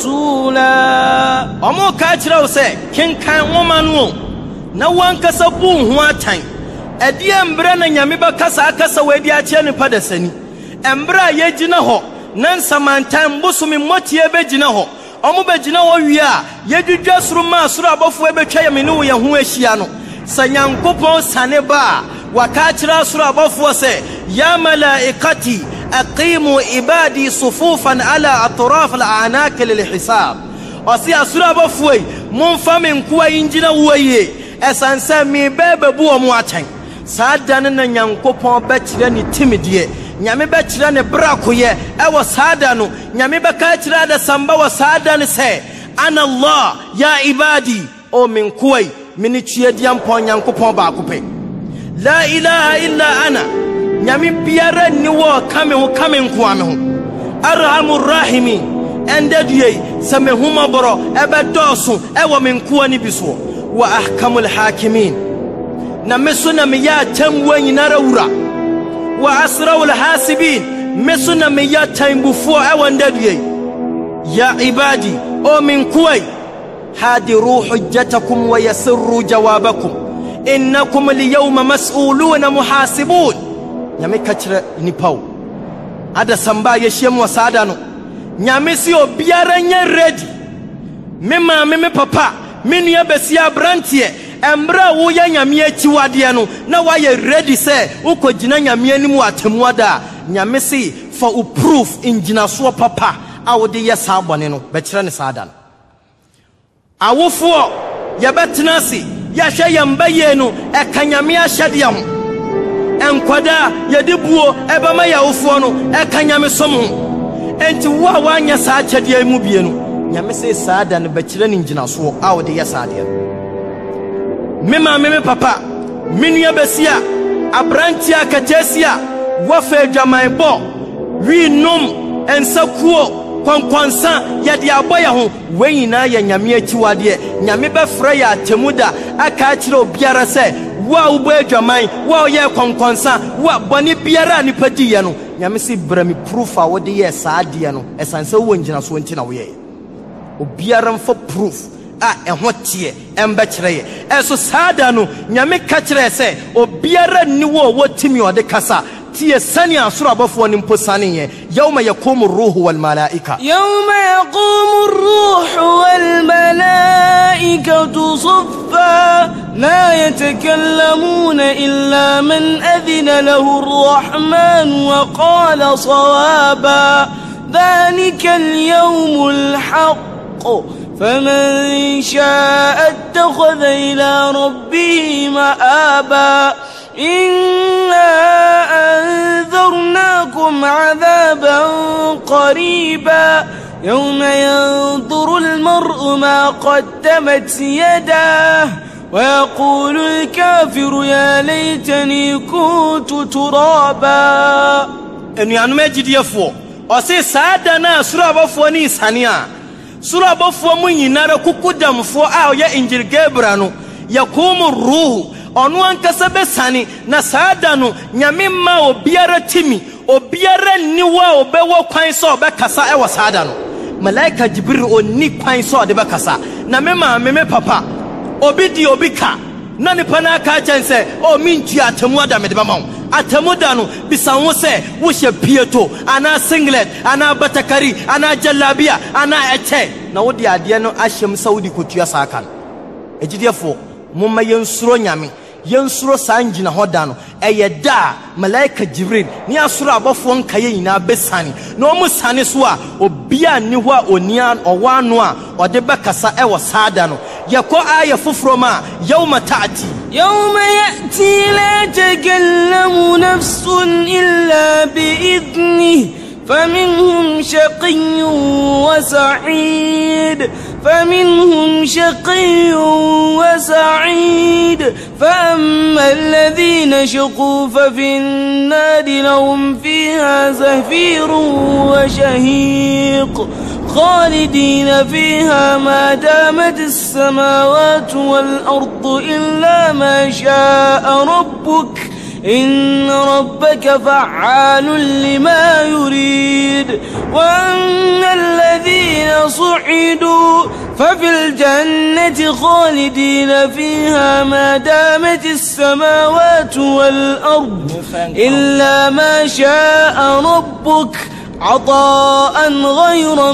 [SPEAKER 4] رسولا.
[SPEAKER 2] أمو كاتراو سي كن كان ومانو نوان كسبون هواتين أدي أمبرا نيامي بكسا كسا ويدي أتياني پدسني أمبرا يجينا هو ننسا مانتان بسو من موتي يبجينا هو أمو بجينا هو ويا يجو جاسرو ما سورا بفو يبكي يمنو يهو يشيانو سنيانكوبون سانبا وكاترا سورا بفو سي يا ملائكتي أقيموا عبادي صفوفا على أطراف الأعناق للحساب وسي سورا بفوي منفا من كوا ينجنا ويه أسانسا مي بيبه بو مواتين سادانا نيانكوبون بچراني تيمديه nyame bɛkyerɛ ne brakoyɛ ɛwɔ saada no nyame bɛka kyerɛ da samba wɔ saada ne sɛ ana allah ya ibadi o min kuwai mini tuyedia mpɔ nyankopɔn baako pɛ la ilaha illa ana nyame biara ni wɔ kame ho kame nkoa me ho arhamur rahimi ɛnda due sɛ me homa borɔ ɛbɛdɔɔso ɛwɔ me nkoa ne bi soɔ wa ahkamul hakimin na me so na meyɛ atamwa nyinara wura وأسروا الحاسبين مسنا مياتين بفوا أونددي يا عبادي أو من كوي هادروا حجتكم ويسروا جوابكم إنكم اليوم مسؤولون محاسبون نعمي كتر نيباو هذا سامبا يشيم وسادانو نعمي سيو بيارن يردي مما ممي بابا من يبسيا برانتيه Embra wo ya nyame achiwade no na wa ye ready say ukogina nyame animu atemuada nyame se for u proof ingina so papa a wo de ye sabone no be kire ne sada no awofo ye betena se ya hwe yamba ye no e kanyame ahyade ho enkwada ye de buo e bema ya awofo no e kanyame som ho enti wo a wanya sa akyade mu bie no nyame se saada no bɛkyerɛ ne ngyinaso a wode yɛ saade me ma me me papa menua besia abrantia katesia wafa adwaman bɔ wi nom ensakuo kwankwansa yɛde abɔ yɛ ho wɛnyina yɛ nyame akyiwade nyame bɛfrɛ yɛ atemuda aka kyerɛ obiara sɛ wa ubɔ adwaman wa yɛ kwankwansa wa bɔne biara nipa diye no nyame se brami proof a wode yɛ saade no esanse wo ngyina so nti na wo yɛ obiara mfa proof a ɛho tie ɛmbɛ kyerɛ yɛ ɛso saada no nyame ka kyerɛ sɛ obiara ni wo wo timi ɔde kasa tie sani asoro abɔfo ne mpo sane yɛ yawma yaqumu ruhu wal malaika
[SPEAKER 4] yawma yaqumu ruhu wal malaikatu saffa la yatakallamuna illa man adhina lahu arrahman wa qala sawaba dhalika al-yawmul haqq فمن شاء اتخذ إلى ربه مآبا إنا أنذرناكم عذابا قريبا يوم ينظر المرء ما قدمت يداه ويقول الكافر يا ليتني كنت ترابا
[SPEAKER 2] إن يانمي جديفو أسي سادنا سرابا فوني سانيا sura bofo mu nyinara kukudamfo a ya injil gabrano yakumu ruhu onu ankasa besane na saada no nyame ma obiara timi obiara niwa obewo kwan so obekasa e wasada no malaika jibril onni kwan so de bekasa na me ma me me papa obi di obi ka na nipa na aka chense o mintu atemu ada me de bama atemu da no bisa wo se wo hye pieto ana singlet ana batakari ana jallabia ana eche na wo di ade no ahyem saudi kotua sakan ejidefo momma yensuro nyame yensuro sanjina hoda no eye da malaika jibril ni asuro abofo nkaye nyina besane na omu sane so a obia ni ho a onian owano a ode bekasa e wo saada no yako aya fufroma yawma ta'ti
[SPEAKER 4] yawma ya'ti la takallamu nafsun illa bi'idnihi فمنهم شقي وسعيد فمنهم شقي وسعيد فأما الذين شقوا ففي النار لهم فيها زفير وشهيق خالدين فيها ما دامت السماوات والأرض إلا ما شاء ربك إن ربك فعال لما يريد وأن الذين صعدوا ففي الجنة خالدين فيها ما دامت السماوات والأرض إلا ما شاء ربك عطاء غير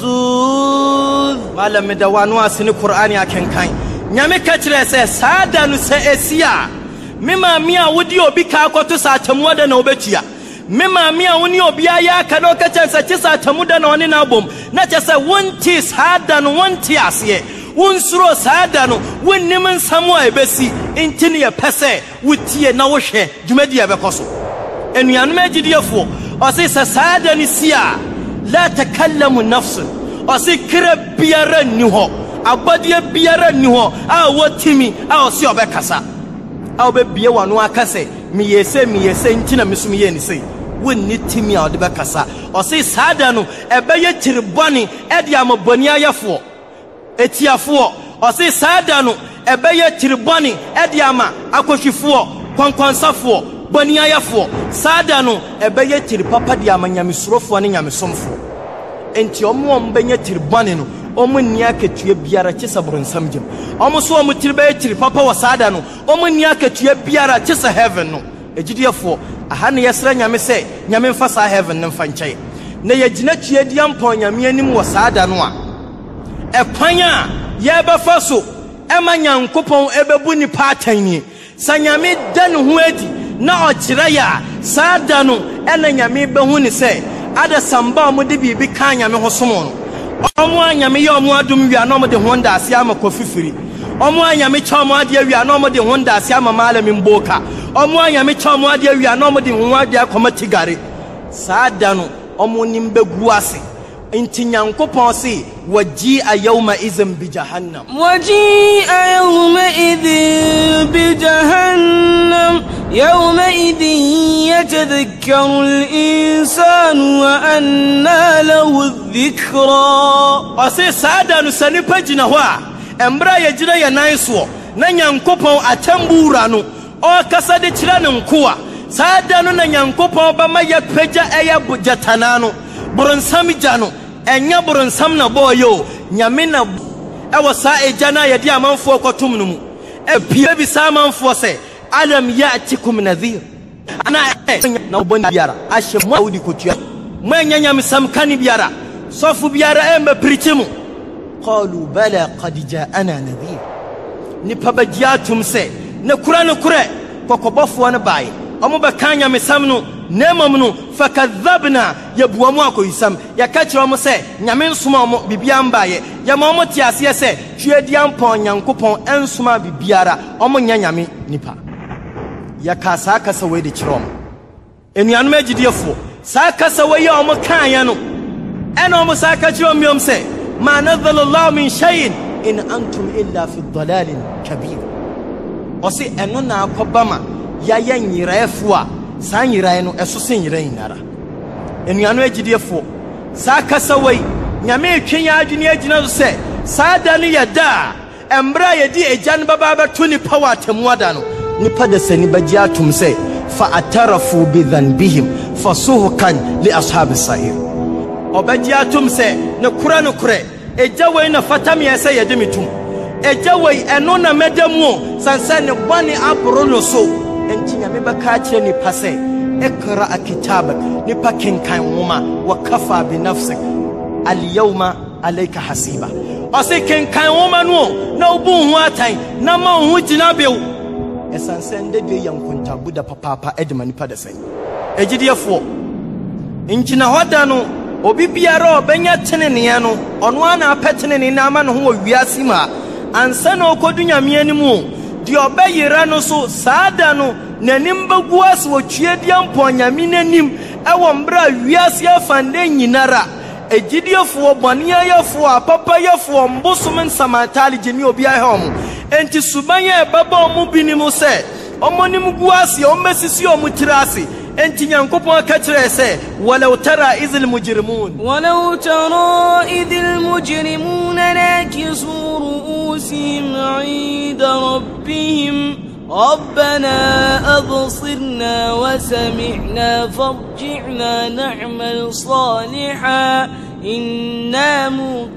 [SPEAKER 4] مجذوذ
[SPEAKER 2] ما لم يدوانوا سن القرآن يا كنكاين نعم كتير سادة نسأسيا mema mia wodi obi ka akoto sa atamu da na obetia mema mia woni obi aya ka no ka chansa chisa atamu da na oni na bom na chesa wonti sada no wonti ase wonsuro sada no wonnim nsamo a ebesi intini ye pese wutie na wo hwe dwumadi e bekoso enuanom agidefo o se sada ni sia la takallamu nafsun o se kira biara ni ho abadie biara ni ho a wotimi a o se obekasa aw be bie wano akase mi yese mi yese ntina misum ye ni sei wonni timi a ode be kasa o sei saada no ebe ye tiriboni e de amaboni ayefo etiafo o sei saada no ebe ye tiriboni e de ama akohwifo kwankwansafo boni ayefo saada no ebe ye tiripapa de ama nyamesurofo ne nyamesomfo enti omo mbenye tiriboni no omo nia ketua biara kyesa bronsam gem omo so omo tiribe tiri papa wasada no omo nia ketua biara kyesa heaven no ejidefo aha ne yesra nyame se nyame mfa sa heaven ne mfa nkyɛ na yegina tua dia mpon nyame anim wasada no a ekwan a ye befa so ema nyankopon ebebu ni patani sa nyame da ne ho adi na okyerɛ ya sada no ena nyame behu ni se ada samba mo de bibi kan nyame ho somo no omo anyame ye omo adum wi anom de honda ase ama kofifiri omo anyame cha omo ade wi anom de honda ase ama malami mboka omo anyame cha omo ade wi anom de honwa de akoma tigare saada no omo nimbegu ase inti nyankopon si waji a yawma izin bi jahannam
[SPEAKER 4] waji a yawma idhin bi jahannam yawma idhin yatadhakkaru al-insanu wa anna lahu dhikra
[SPEAKER 2] ose sada no sani pagina ho a embra ye gira ye nan so na nyankopon atambura no o kasa de kira ne nkoa sada no na nyankopon ba ma ye pagya eye bujatana no buronsam jano enya buronsam na boyo nyame na ewo sa ejana ye di amanfo kotum no mu e pie bi sa amanfo se alam ya'tikum nadhir ana na bon biara ahye mu awdi kotua mu enya nyame sam kan biara sofu biara e ma prichimu qalu bala qad ja'ana nadhir ni pabajiatum se na kura na kura kokobofo na bae omo be kan nyame sam no nemam no fakadhabna yabuamu akoyisam yakachira omo se nyame nsoma omo bibia mbaye yama omo tiase se twediam pon nyankopon ensoma bibiara omo nya nyame nipa yakasa akasa we de kirom enuanum agidiefo sa akasa we ya omo kan ya no ena omo sa akachira omiom se ma nazala Allah min shay'in in antum illa fi dhalalin kabir osi eno na akobama ya ya nyiraefo a sa nyirae no eso se nyirae nara enuanu agidiefo sa kasa wei nyame etwe ya adwene agina so se sa da ne yada embra ye di ejan baba ba to ni power atemuada no nipa da sani baji atum se fa atarafu bi dhanbihim fasuhkan li ashabis sa'ir obaji atum se ne kura no kure eja wei na fatami ese ye de mitum eja wei eno na medamu sansa ne bani abro no so enti nyame baka kire ni pase ikra kitabak ni pakin kan woma wa kafa bi nafsik al yawma alayka hasiba osikin kan woma no na obu hu atan na ma hu jina bew esansende de yankunta buda papa edma ni pada sai egidiefo injina hoda no obi biara obenya tenene no ono ana apetene na ama no ho wiase ma ansa na okodu nyame animu di obeyira no so saada no nanim baguas wo twediam ponyame nanim ewo mbra wiase afande nyinara egidiefo bone ayefo apapa yefo mbosum nsamatali geni obi ahom enti subanya baba omu binimu se omonim guase omesisi omutirase enti nyankopon akachire se walau tara izil mujrimun
[SPEAKER 4] walau tara idil mujrimun nakisu ru'usihim 'inda rabbihim ربنا أبصرنا وسمعنا فارجعنا نعمل صالحا إنا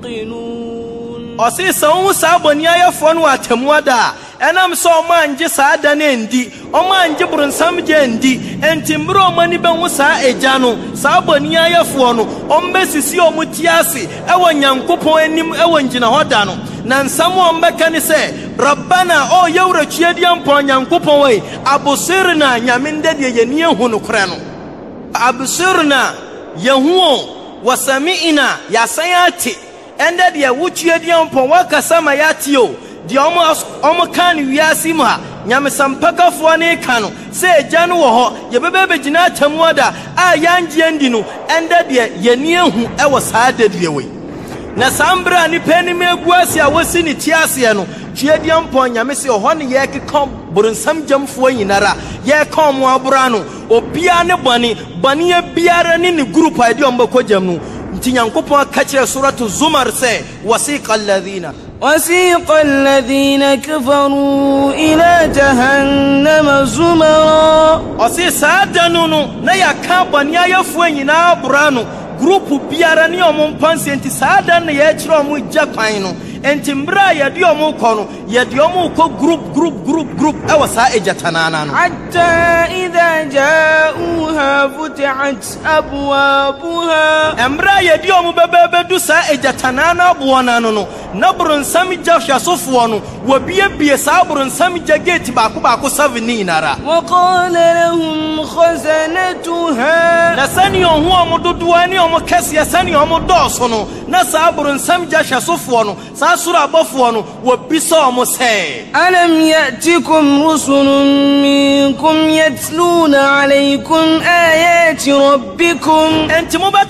[SPEAKER 4] موقنون
[SPEAKER 2] أسيسا ومسابن يا يفون واتمودا enam so manje saada ne ndi o manje brunsam je ndi enti mbro mani be wo saa eja no saa boni ayefo no o mbesisi o mutiase e wo nyankopon anim e wo ngina hoda no na nsam o mbeka ni se rabbana o yewra tuediam pon nyankopon we abusirna nyamende de yeni ehu no kora no abusirna yehu wasami'ina yasayati ende de wo tuediam pon wakasama yatio di omo omo kan wiase mu ha nyame sampakafo ne ka no se eja no wo ho ye bebebe gina tamuada a yanje andi no enda de yeni ehu e wo saada de we na sambra ni pani meguase a wosi ni tiase no tuediam pon nyame se ho ne ye kekom burunsam jamfo yinara ye kom abura no obia ne boni boni e biara ni ni group ide omba kojam no nti nyankopon akachire suratu zumar se wasiqal ladina
[SPEAKER 4] وسيق الذين كفروا إلى جهنم زمرا
[SPEAKER 2] أسي سادنونو نيا كابان يا يفوين نا برانو group biara ni omon pansi enti saada na ye kire omo japan no enti mbra ye de omo ko no ye de omo ko group group group group e wasa ejatanana no
[SPEAKER 4] hatta idha ja'uha futihat abwabuha
[SPEAKER 2] mbra ye de omo bebebe du sa ejatanana buona no no na brunsam jafya sofo no wo bie bie sa brunsam jageti ba ko ba ko seven ni nara
[SPEAKER 4] wa qala lahum khazanatuha
[SPEAKER 2] nasani ohu omo dodo ani omo kese sani omo doso no na sa brunsam jafya sofo no sa sura abofo no wo bisa omo se
[SPEAKER 4] alam ya'tikum rusulun minkum yatluna alaykum ayati rabbikum
[SPEAKER 2] enti mo batina wi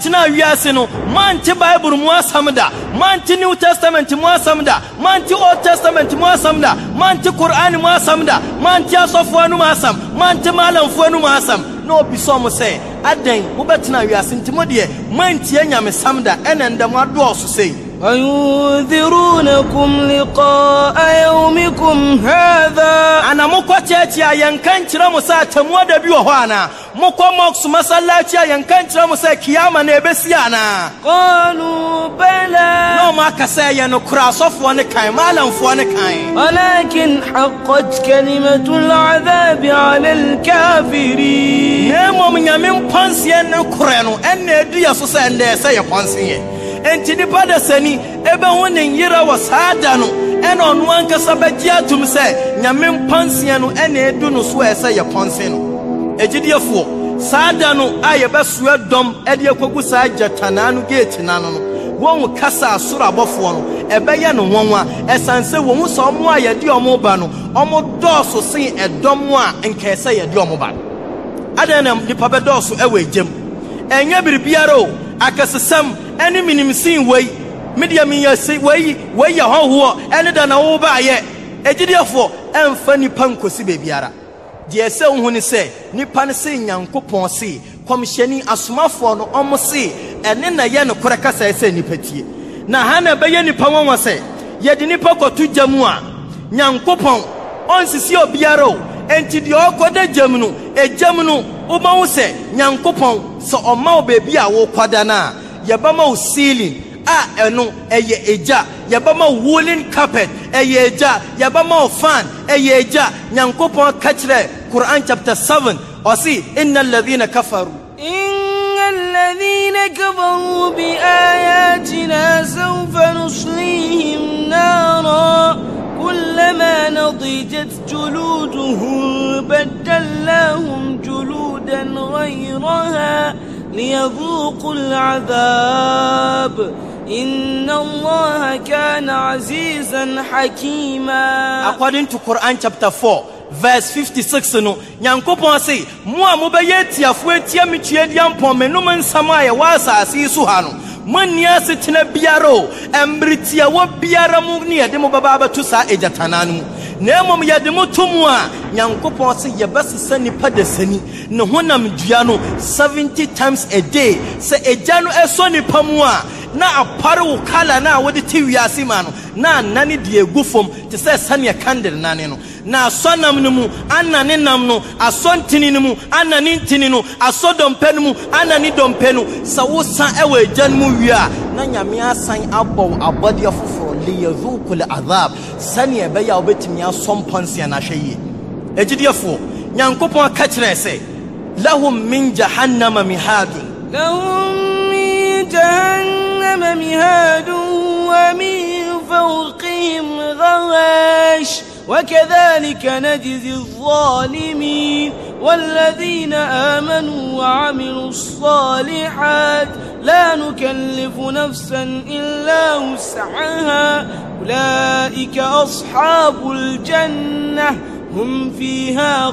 [SPEAKER 2] wiase no manti Bible mu asamda manti New Testament mu asamda manti Old Testament mu asamda manti Quran mu asamda manti asofo anu mu asam manti malamfo anu mu asam no bi so mo say adan mo betina wiase ntimo de manti anyame samda ene ndam ado so say
[SPEAKER 4] وينذرونكم لقاء يومكم هذا
[SPEAKER 2] أنا مكوتشي ينكن ترى مسا تمودا بيوهانا مكو مكس مسلاتي ينكن ترى مسا كياما نبسيانا
[SPEAKER 4] قالوا بلى
[SPEAKER 2] نو ما كسا ينكرا صفوان كاي مالن فوان كاي
[SPEAKER 4] ولكن حقت كلمة العذاب على الكافرين
[SPEAKER 2] نمو من يمين بانسيان نكرانو أن يدي يسوسا أن يسا بانسيان enti ni pada sani ebe wonen yira wasada no ena onu ankasa bagia tum se nyame mpansia no ena edu no so ese ye ponse no egidiefo sada no aye beso edom ede ekogu sa ajatana no gate nano no won kasa asoro abofo no ebe ye no wonwa esanse won so omo aye de omo ba no omo doso sen edom a nkese ye de omo ba adenam nipa be doso ewe jem enye biribiaro akasesam eni minimsin wei media mi yesi wei wei ya hoho eni da na wo ba ye egidiefo emfa nipa nkosi bebiara de ese hu ni se nipa ne se nyankopon se komhyeni asomafo no omo se ene na ye no kore kasa ese nipa tie na ha na be ye nipa won se ye de nipa kotu jamu a nyankopon onsisi obiara o enti de okoda jamu no ejam no wo ma wo se nyankopon so oma obebi a wo kwada na yabama o ceiling a eno eye eja yabama woolen carpet eye eja yabama o fan eye eja nyankopon kachre Quran chapter seven o si innal ladhina kafaru
[SPEAKER 4] innal ladhina kafaru bi ayatina sawfa nuslihim nara kullama nadijat juluduhum badalnahum juludan ghayraha ليذوقوا العذاب إن الله كان عزيزا حكيما.
[SPEAKER 2] According to Quran chapter four verse fifty-six no nyankopon say mo a mo beye tiafo etia metue diampon menum nsam aye wasa asisu ha no mania setena biaro embritia wo biara mu ne yede mo baba abatu sa ejatananu mu na emom yede mo tomu a nyankopon say yebesesa nipa desani ne honam dua no seventy times a day se eja no eso nipa mu a na apare wo kala na wo de tiwiase ma no na nane de egufom te se sane candle nane no na sonam no mu anane nam no asontini no mu anane ntini no asodompe no mu anane dompe no sa wo san e wa ejan mu wi a na nyame asan abɔ abɔde afoforo li yazukul azab sane e be ya obetimi asompansia na hweye egidiefo nyankopon ka kyerɛ sɛ lahum min jahannama mihadun
[SPEAKER 4] lahum min jahannama mihadun wa min fawqihim ghawash وكذلك نجزي الظالمين والذين آمنوا وعملوا الصالحات لا نكلف نفسا إلا وسعها أولئك أصحاب الجنة هم فيها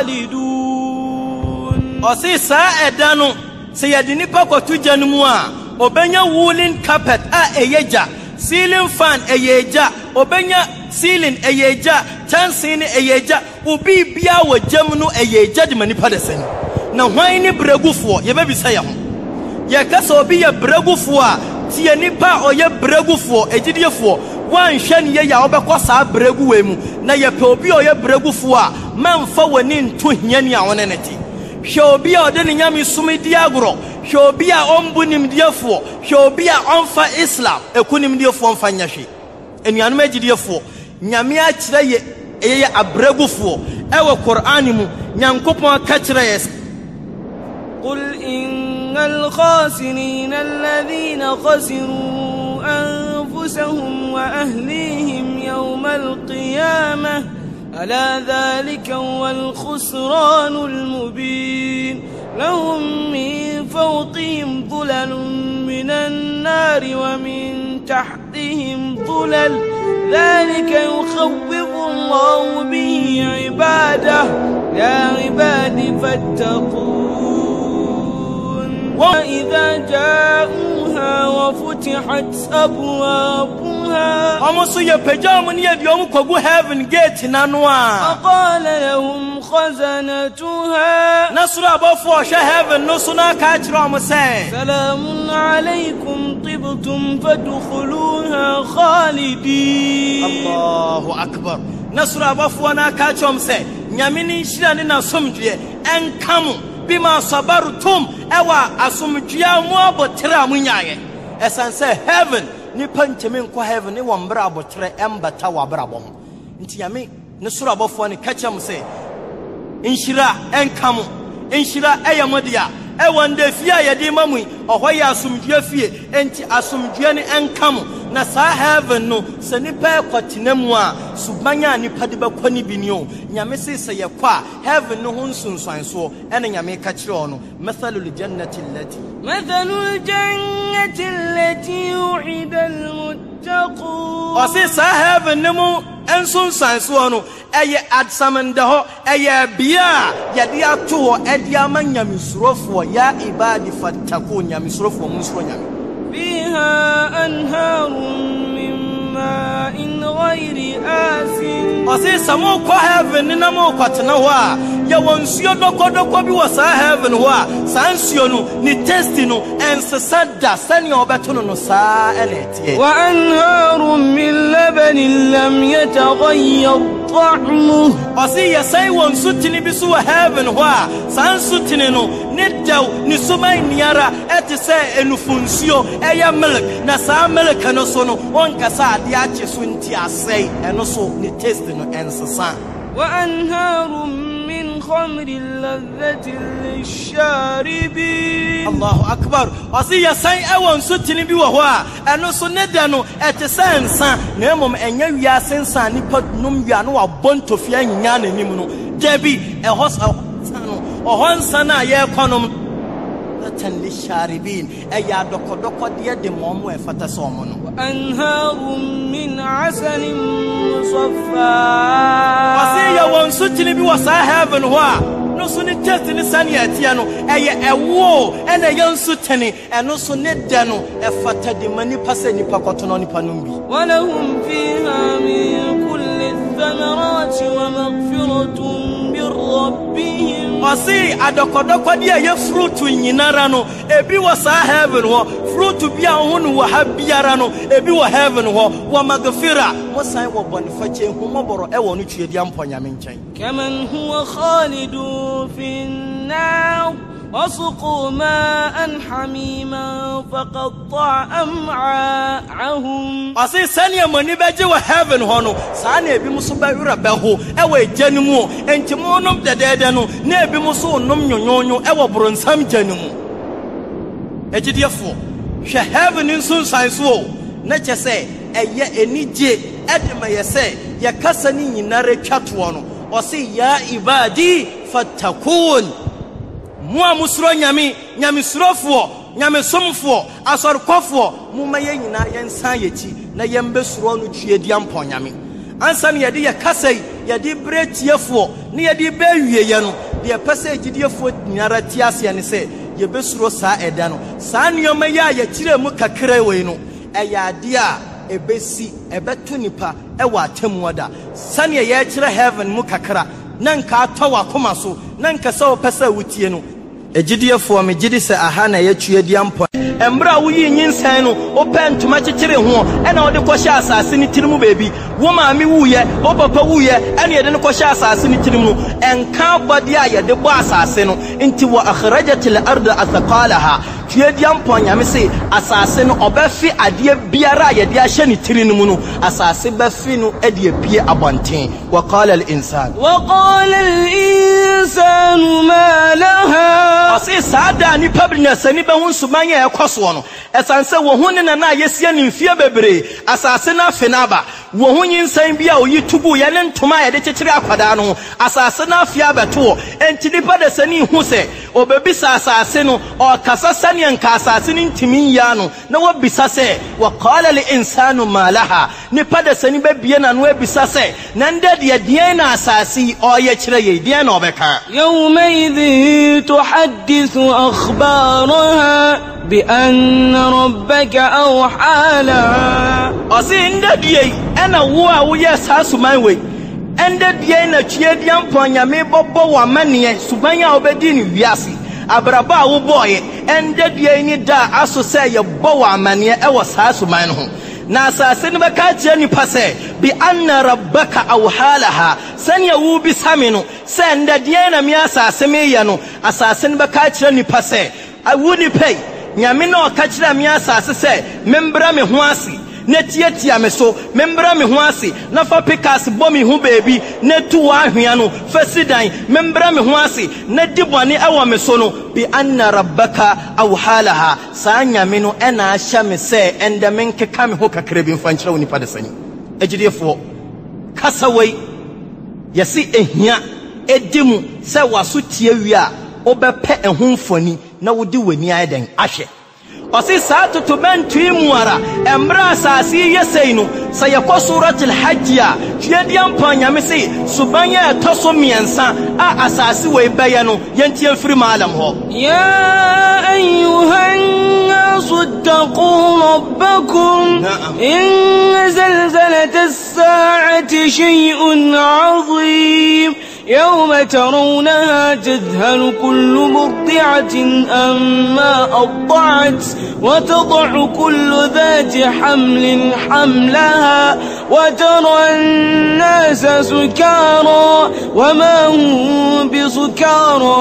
[SPEAKER 4] خالدون
[SPEAKER 2] أسيسا أدانو سيدني باكو تجنموا وبنيا woolen carpet a eyeja ceiling fan eyeja obenya ceiling eyeja chancing eyeja ubi bia wo jam no eyeja de mani padesen na hwan ni bregufo ye be bisa ye ho ye kasa obi ye bregufo a tie nipa oye bregufo egidiefo wan hwe ne ye ya obekɔsa bregu we mu na ye pe obi oye bregufo a manfa wani nto hiani a wona neti hwe obi a ode ne nyame sumidi agoro hwe obi a ombunim diefo hwe obi a onfa Islam ekunim diefo onfa nyahwe enuanum egidiefo nyame a kyerɛ ye eye abregufo ewe Qur'an mu nyankopon ka kyerɛ yes
[SPEAKER 4] qul innal khasirina alladhina khasiru anfusahum wa ahlihim yawmal qiyamah ala dhalika wal khusranul mubin lahum min fawqihim dhulalun minan nari wa min tahtihim dhulal ذلك يخوف الله به عباده يا عبادي فاتقون وإذا جاءوا وفتحت أبوابها
[SPEAKER 2] أمسو يبجام يديوم كوغو heaven gate نانوا
[SPEAKER 4] فقال لهم خزنتها
[SPEAKER 2] نصر أبو فوش heaven نصنا كاترا مسين
[SPEAKER 4] سلام عليكم طبتم فادخلوها خالدين
[SPEAKER 2] الله أكبر نصر أبو فوانا كاترا مسين nyamini shira ni na somdwe enkamu bima sabartum ewa asomdwea mu abotre amunyaye esanse heaven ni pantemi nko heaven ni wombra abotre embata wabrabom nti yame ne sura abofo ni kachem se inshira enkamu inshira eyamodia ewa ndefia yedi mamu ohoya asomdwea fie enti asomdwea ni enkamu na sa heaven no se nipa ekwatinemu a subanya nipa de bekwani binio nyame se se yekwa heaven no hunsunsan so ene nyame ka kire ono mathalul jannati allati
[SPEAKER 4] mathalul jannati allati u'ida almuttaqun
[SPEAKER 2] ose sa heaven no mu ensunsan so no eye adsamende ho eye bia yede ato ho ede amanyame surofo ya ibadi fattakun nyame surofo musuro nyame
[SPEAKER 4] فيها أنهار من ماء غير آسن
[SPEAKER 2] أسي سمو كو heaven نمو كتنا هوا يا ونسيو دوكو دوكو بي وسا heaven هوا سانسيو نو ني تيستي نو انسسدا سنيو بتونو نو سا اليتي
[SPEAKER 4] وأنهار من لبن لم يتغير طعمه
[SPEAKER 2] أسي يساي ونسوتني بسو heaven هوا سانسوتني نو ندو نسوماي نيارا اتسا انفونسيو eya milk na sa milk no so no won kasa ade ache so nti asai eno so ne taste no ensesa
[SPEAKER 4] wa anharum min khamrin ladhatin lisharibin
[SPEAKER 2] Allahu akbar wasi ya sai ewon so tini bi wo ho a eno so ne de no etesa ensa na emom enya wia sensa ni podnum wia no wa bontofia nya na nim no debi e hos no ohonsa na ye konom للشاربين اي دوكو دوكو دي دي مومو افتا سومونو
[SPEAKER 4] انهار من عسل مصفى
[SPEAKER 2] وسي يا وانسوتني بي وسا heaven هو no so ne test ni sane atia no eye ewo ena yansuteni eno so ne de no efata de mani pase ni pakoto no ni panumbi
[SPEAKER 4] walahum fiha min kulli thamarati wa maghfiratun bir rabbihim
[SPEAKER 2] wasi adokodoko de ye fruit nyinara no ebi wasa heaven ho fruit bia hunu wa habiara no ebi wa heaven ho wa maghfira wasan wo bonifache humoboro ewo no twedi amponyame nchen
[SPEAKER 4] kaman huwa khalidu في النار وسقوا ماء حميما فقطع أمعاءهم
[SPEAKER 2] أسي سانيا مني بجي وهيفن هونو سانيا بمسو بايورا بهو اوا جانمو انتي مونوم ددادانو نا بمسو نوم نيونيو اوا برونسام جانمو اجي ديفو شي هيفن انسون ساينسو na chese eye enije edema yese yakasani nyinare twatwo no osi ya ibadi fattakun muwa musro nyami nyami surofo nyami somfo asorkofo muma ye nyina yensan yechi na yembe suro no tuedi ampon nyami ansan ye de ye kasai ye de bretiefo ne ye de bewie ye no de pese gidiefo nyara tiase ne se ye besuro sa eda no sa nyoma ya ye kire mu kakra we no eya de a ebesi ebeto nipa ewa atemwada sane ye kire heaven mu kakra nanka atawa koma so nanka sawo pesa wutie no egidiefo me gidi se aha na ye tuedi ampo embra wuyi nyinsan no opentuma kekere ho ena ode kohya asase ni tirimu bebi wo maami wuye o papa wuye ena yede ne kohya asase ni tirimu enka bode a yede bo asase no nti wa akhrajatil ardu athqalaha tuedi ampo nyame se asase no obefi ade biara yede ahye ni tirinu mu no asase befi no ede pie abonten wa qala al insan
[SPEAKER 4] wa qala al insan ma laha
[SPEAKER 2] ase sada ni pabnya sani be hu nsumanya e kwaso no esanse wo hu ne na na yesia ni mfie bebre asase na afenaba wo hu nyinsan bia oyi tubu ye ne ntoma ye de kekere akwada no asase na afia beto enti nipa de sani hu se obebisa asase no o kasa sani sɛnea nka asase ne ntimi ya no na wabisa sɛ wa qala li insanu ma laha nipa da sani bebie na no abisa sɛ na ndɛ de deɛn na asase ɔyɛ kyerɛ yɛ deɛn na ɔbɛka
[SPEAKER 4] yawma idhi tuhaddithu akhbaraha bi anna rabbaka awha laha
[SPEAKER 2] ɔse ndɛ deɛ ɛna wo a woyɛ saa suman wei ɛndɛ deɛ na tue deɛ mpɔnyame bɔbɔ wɔ amanneɛ suban a wobɛdi ne wiase abraba a wobɔɔyɛ ɛndɛ deɛ ni da aso sɛ yɛbɔ wɔ amanneɛ ɛwɔ saa suman no ho na asase no bɛka kyerɛ nipa sɛ bi anna rabbaka awhalaha sɛnea wo bi same no sɛ ndɛ deɛ na me asase meyɛ no asase no bɛka kyerɛ nipa sɛ awu nipa yi nyame na ɔka kyerɛ me asase sɛ membra me ho ase na tietia me so membra me ho ase na fa pikas bɔ me ho beebi na tu wa ahwea no fasidan membra me ho ase na dibɔne ɛwɔ me so no bi anna rabbaka awhalaha saa nyame no ɛna ahyɛ me sɛ ɛndɛ menkeka me ho kakra bi mfa nkyerɛ wo nipa de sani agyidefoɔ kasa wei yɛse ehia edi mu sɛ waso tie wi a wobɛpɛ ɛho mfoni na wodi w'ani ayɛ den ahwɛ ɔse saa toto bɛntui mu ara ɛmmra asase yɛ sei no sɛ yɛkɔ suratul hajj a tweadeɛ mpa nyame se suban yɛ ɛtɔ so mmiɛnsa a asase wei bɛyɛ no yɛntie mfiri maalam hɔ
[SPEAKER 4] ya ayyuhan nasu ttaqu rabbakum inna zalzalata as-sa'ati shay'un 'azim يوم ترونها تذهل كل مرضعة أما أرضعت وتضع كل ذات حمل حملها وترى الناس سكارى وما هم بسكارى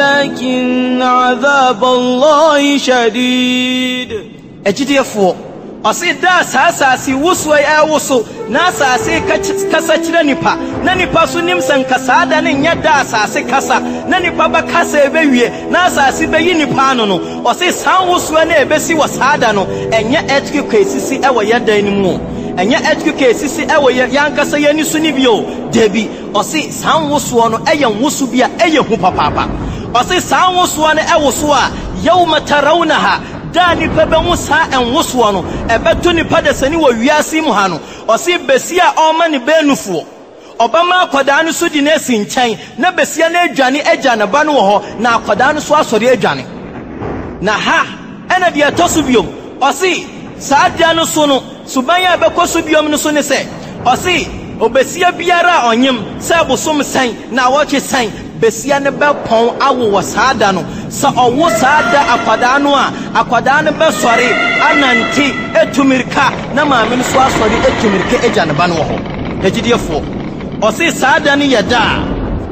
[SPEAKER 4] ولكن عذاب الله شديد
[SPEAKER 2] أجديفو ɔse da saa asase wusuo ya wuso na asase kasa kyerɛ nipa na nipa so nim sɛ nkasa da ne nyɛ da asase kasa na nipa ba kasa ebewie na asase beyi nipa ano no ɔse saa wusuo na ebesi wɔ saa da no ɛnyɛ earthquake esisi ɛwɔ yɛ dan no mu ɛnyɛ earthquake esisi ɛwɔ yɛ yankasa yɛ ni so ni bio debi ɔse saa wusuo no ɛyɛ wusu bi a ɛyɛ hu papaapa ɔse saa wusuo no ɛwo so a yawma tarawnaha da nipa bɛhu saa ɛnwosoɔ no ɛbɛto nipa da sani wɔ wiase mu ha no ɔse besi a ɔma ne bɛnufoɔ ɔbɛma akwadaa no so di na esi nkyɛn na besia na adwane agya ne ba no wɔ hɔ na akwadaa no so asɔre adwane na ha ɛna deɛ ɛtɔ so biom ɔse saa da no so no suban a ɛbɛkɔ so biom no so ne sɛ ɔse obesia biara a ɔnyem sɛ bosom sɛn na wɔtwe sɛn besia ne bɛpɔn awo wɔ saa da no sɛ ɔwo saa da akwadaa no a akwadaa no bɛsɔre anante etumirika na maame no so asɔre etumirika agya ne ba no wɔ hɔ agyidefoɔ ɔse saa da no yɛ da a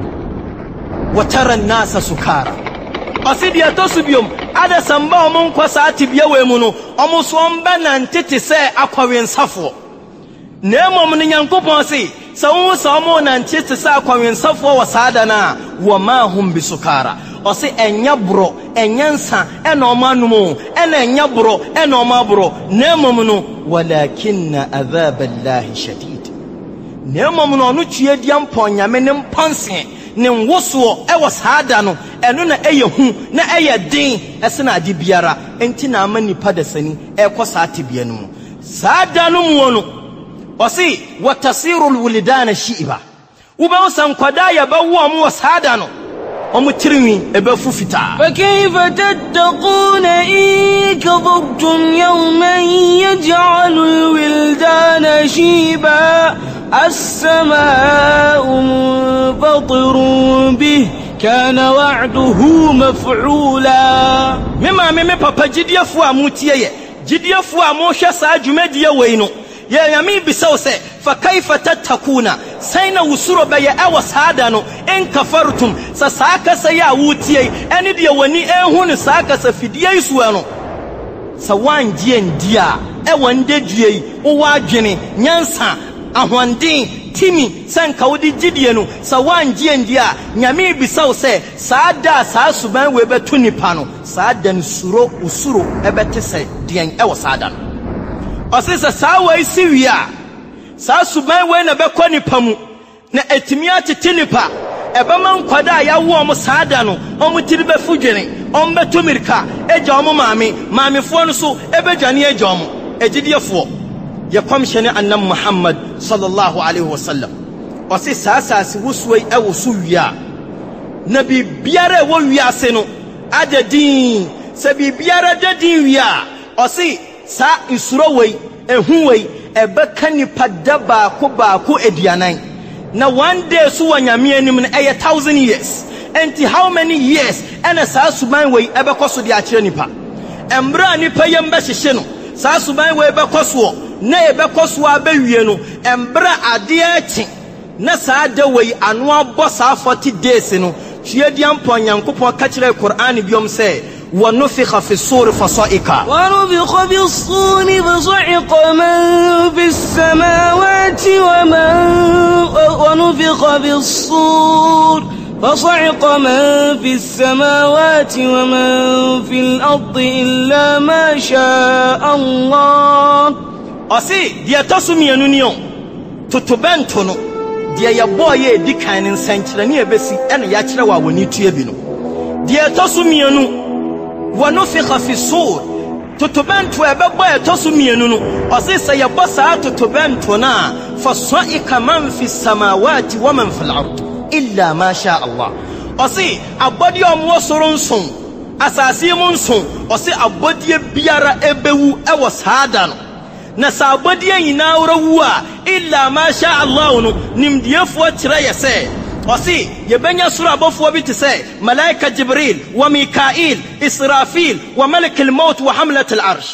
[SPEAKER 2] wɔtara nnasa sukara ɔse deɛ ɛtɔ so biom adasamba ɔmo nkɔ saa tebea wei mu no ɔmo so ɔmbɛnante te sɛ akɔwensafoɔ na mmom no nyankopɔn se sɛ wo sɛ ɔmo nante te sɛ akɔwensafoɔ wɔ saa da no a wɔma hom bi sukara ɔse ɛnyɛ borɔ ɛnyɛ nsa ɛna ɔmo anom ɛna ɛnyɛ borɔ ɛna ɔmo aborɔ na mmom no walakinna adhaballahi shadid na mmom no ɔno tue deɛ mpɔ nyame ne mpɔnse ne nwosoɔ ɛwɔ saa da no ɛno na ɛyɛ hu na ɛyɛ den ɛse na ade biara enti na ama nipa da sani ɛkɔ saa tebea no mu saa da no mu no ɔse watasirul wulidana shiiba wobɛwo sɛ nkwadaa yɛbɛwo ɔmo wɔ saa da no ɔmo tirinwi ɛbɛfu fitaa
[SPEAKER 4] fakayfa tattaquna in kafartum yawman yaj'alul wildana shiiba as-samaa'u munfatirun bih kana wa'duhu maf'ula
[SPEAKER 2] mema me me papa gidiefo a motie yɛ gidiefo a mohwɛ saa dwumadie wei no yɛ yami bisaw sɛ fa kaifa tattakuna sai na wusuro bɛyɛ ɛwɔ saa da no in kafartum sa saa kasa yɛ a wotie ɛne deɛ wani ɛhu ne saa kasa fidie yi soa no sa wangye ndi a ɛwɔ ndedue yi wo adwene nyansa ahoɔden timi sɛ nka wode gyidie no sa wangye ndi a nyame bisaw sɛ saa da saa suban we bɛto nipa no saa da no suro usuro ɛbɛte sɛ deɛn ɛwɔ saa da no ɔse sɛ saa wei si wie a saa suban wei na bɛkɔ nipa mu na etimi atete nipa ebama nkwada ya wo omo saada no omo tiri be fudwene omo beto mirika eja omo maame maame fo no so ebedwane eja omo egidiefo ye kwamhyene annam Muhammad sallallahu alaihi wasallam osi saasasi wusuwei ewo so wia na bibiara wo wiase no adedin se bibiara dedin wia osi sa isuro wei ehu wei ebeka nipa daba ko ba ko eduanan na one day so wanyame anim na a thousand years enti how many years ena sa suban wei ebekoso de akire nipa embra nipa yem be hyehye no sa suban wei bekoso na ebekoso abawie no embra ade achi na sa da wei anu abo sa forty days no tuedia mpon yankopon ka kire Qur'an biom se ونفخ في الصور فصائق
[SPEAKER 4] ونفخ في الصور فصعق من في السماوات ومن ونفخ في الصور فصعق من في السماوات ومن في الأرض إلا ما شاء الله
[SPEAKER 2] أسي دي تسمي نونيون تتبنتونو دي يبوي دي كان سنتراني بسي أنا ياترا ووني تيبينو دي تسمي نونيون ونفخ في الصور تتبنتو ابابا تسمينو اسيس يبصا تتبنتنا فصائق من في السماوات ومن في الارض الا ما شاء الله اسي abodi omwo soronson asasi monson osi abodi biara ebewu ewo saada no na sa abodi nyina wurawu a illa ma sha Allah no nimdiefo kire yese osi yebenya sura abofo bi tse malaika jibril wa mikail israfil wa malik al-maut wa hamlat al-arsh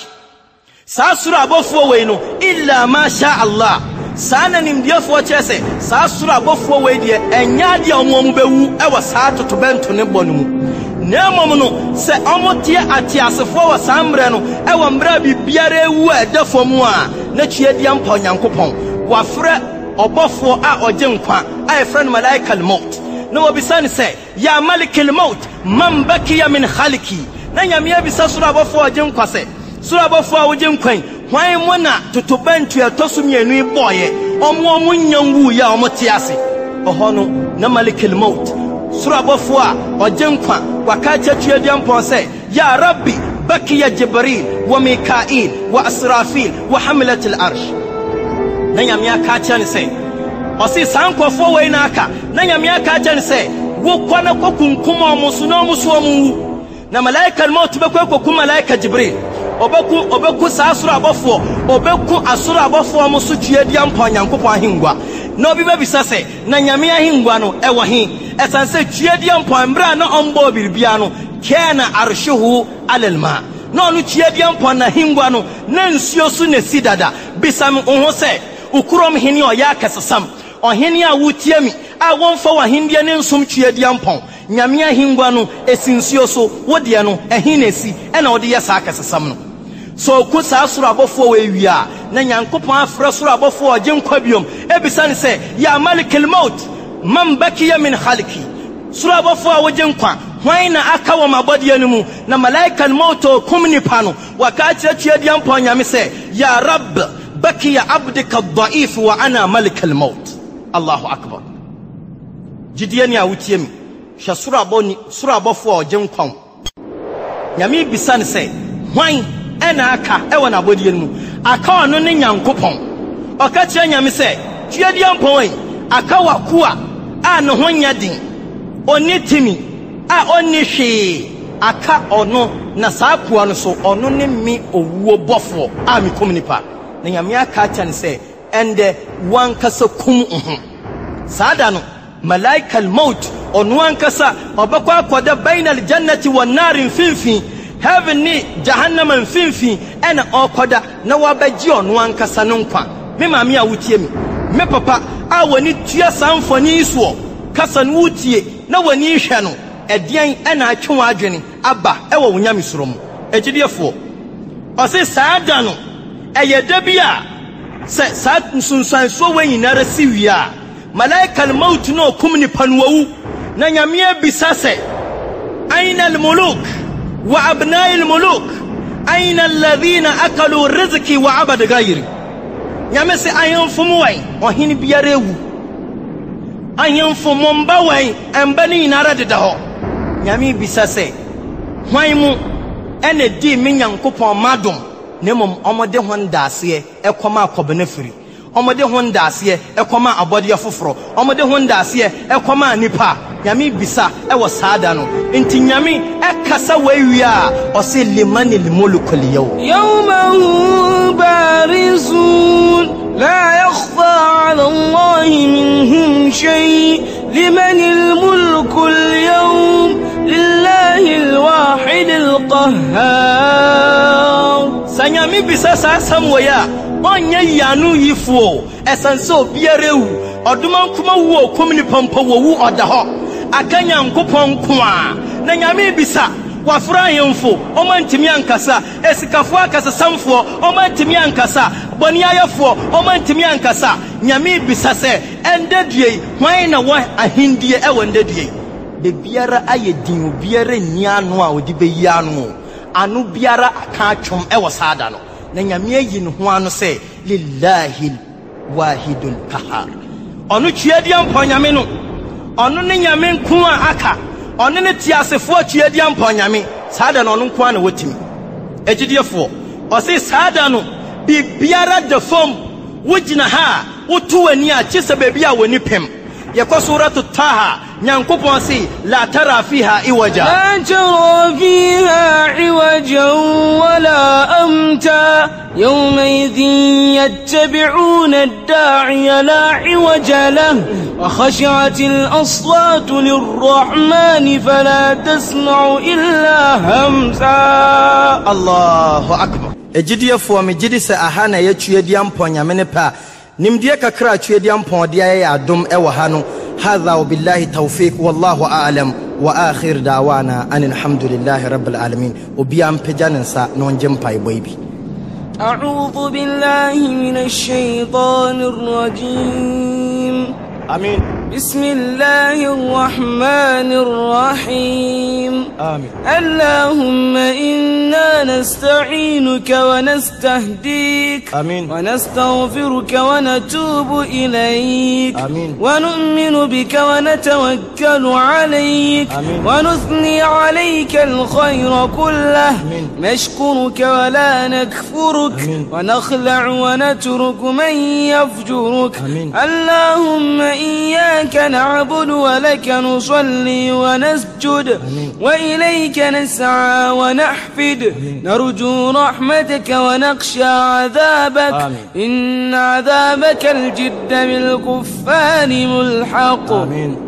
[SPEAKER 2] sa sura abofo we no illa ma sha Allah sana nimdiefo chese sa sura abofo we de enya de omom bewu e wa sa totobento ne bonu na mom no se omotie atiasefo wa sambre no e wa mbra bibiara ewu edafo mu a na tue dia mpa nyankopon wa frɛ obofo a oje nkwa a friend malaika al-maut no obisani say ya malik al-maut man bakiya min khaliki na nyame bisa sura obofo oje nkwa say sura obofo a oje nkwan hwan mo na totobantu etoso mienu boye omo omo nyanwu ya omo tiase ohono na malik al-maut sura obofo a oje nkwa wakacha tuedia mpon say ya rabbi bakiya jibril wa mikail wa israfil wa hamlat al-arsh na nyame aka cha ne se osi sankofo we na aka na nyame aka cha ne se wo kwana kokunkum omusu na omusu omu na malaika al-maut be kokunkum malaika jibril obeku obeku sa asura abofo obeku asura abofo omusu tuedia mpa nyankopon ahingwa na obi be bisa se na nyame ahingwa no ewo he esanse tuedia mpa mbra na ombo biribia no kana arshuhu alalma no no tuedia mpa na hingwa no na nsuo su ne sidada bisam oho se ukurom hini o ya kasasam ohini a wutiemi a wonfa wa hindia ne nsum tuedia mpon nyame ahingwa no esinsuo so wode no ehinesi ena wode ya sa kasasam no so ku sa sura abofo we wia na nyankopon afra sura abofo oje nkwa biom ebisa ne se ya malikul maut man bakiya min khaliki sura abofo a woje nkwa hwan na aka wo mabode anu na malaikal maut kumni pano wakati tuedia mpon nyame se ya rabb بكي عبدك الضعيف وانا ملك الموت الله اكبر جدياني اوتيمي شسورا بوني سورا بفو جنكون nyame bisane say hwan ena aka e wona bodienu aka ono ne nyankopon oka kire nyame say tuadia mpon aka wakoa a ne ho nyadin onitimi a onni hwe aka ono na saakoa no so ono ne mi owuo bofo a mi komnipa na nyame aka chan say ende wan kasa kum uhu sada no malaika al-maut onu wan kasa obakwa koda bainal jannati wan nar finfi heaven ni jahannam finfi ena okoda na wabaji onu wan kasa no nkwa me maami a wutie mi me papa a woni tua sanfoni so kasa no wutie na woni hwe no edian ena atwe adwene aba ewo wonyame soro mu egidiefo o se sada no eyeda bia se sa nsunsan so wanyinara siwia malaika al-maut no kumni panwawu na nyame bisa se aina al-muluk wa abna'i al-muluk aina alladhina akalu rizqi wa abad ghayri nyame se ayan fumuwai ohini biarewu ahemfo momba wen emba ni nyinara deda ho nyame bisa se hwan mu ene di me nyankopon madom ne mom omode ho ndase ekoma akobene firi omode ho ndase ekoma abode foforo omode ho ndase ekoma nipa nyame bisa e wo saada no enti nyame ekasa wawia o se limani limulukul yaw
[SPEAKER 4] yawma barizun لا يخفى على الله منهم شيء لمن الملك اليوم لله الواحد القهار
[SPEAKER 2] سanyami bisa sa samwaya onye yanu yifo esanso biarewu oduman kuma wo komni pampa wo oda ho akanya nkopon ko a na nyame bisa wafra yemfo omantimi ankasa esikafo akasa samfo omantimi ankasa boni ayefo omantimi ankasa nyame bisa se endedue hwan na wa ahindie e wondedue de biara ayedin obiara niano a odi beyi ano anu biara aka atwom e wosada no na nyame ayi ne ho ano se lillahi wahidul qahar onu tuadia mpo nyame no onu ne nyame nko a aka onu ne tiasefo tuadia mpo nyame sada no onu nko a na wotimi egidiefo o se sada no bibiara de fom wujina ha wotu ani a chise bebi a woni pem yeko suratu taha nyankopon si la tara fiha iwaja
[SPEAKER 4] la tara fiha iwaja wala amta yawma idhin yattabi'una ad-da'iya la iwaja lahu wa khashi'atil aswatu lir-rahmani fala tasma'u illa hamsa
[SPEAKER 2] Allahu akbar egidiefo me gidi se aha na yatuadia mponyame ne pa nimdie kakra atuadia mpon de aye adom e wo ha no hadha billahi tawfiq wallahu a'lam wa akhir da'wana anil hamdulillahi rabbil alamin obiam pejanensa no njempai boybi
[SPEAKER 4] a'udhu billahi minash shaitanir rajim
[SPEAKER 2] amin
[SPEAKER 4] بسم الله الرحمن الرحيم
[SPEAKER 2] آمين
[SPEAKER 4] اللهم إنا نستعينك ونستهديك
[SPEAKER 2] آمين
[SPEAKER 4] ونستغفرك ونتوب إليك
[SPEAKER 2] آمين
[SPEAKER 4] ونؤمن بك ونتوكل عليك
[SPEAKER 2] آمين
[SPEAKER 4] ونثني عليك الخير كله
[SPEAKER 2] آمين
[SPEAKER 4] نشكرك ولا نكفرك
[SPEAKER 2] آمين
[SPEAKER 4] ونخلع ونترك من يفجرك
[SPEAKER 2] آمين
[SPEAKER 4] اللهم إياك نعبد ولك نصلي ونسجد
[SPEAKER 2] آمين
[SPEAKER 4] وإليك نسعى ونحفد
[SPEAKER 2] آمين
[SPEAKER 4] نرجو رحمتك ونخشى عذابك
[SPEAKER 2] آمين
[SPEAKER 4] إن عذابك الجد بالكفار ملحق
[SPEAKER 2] آمين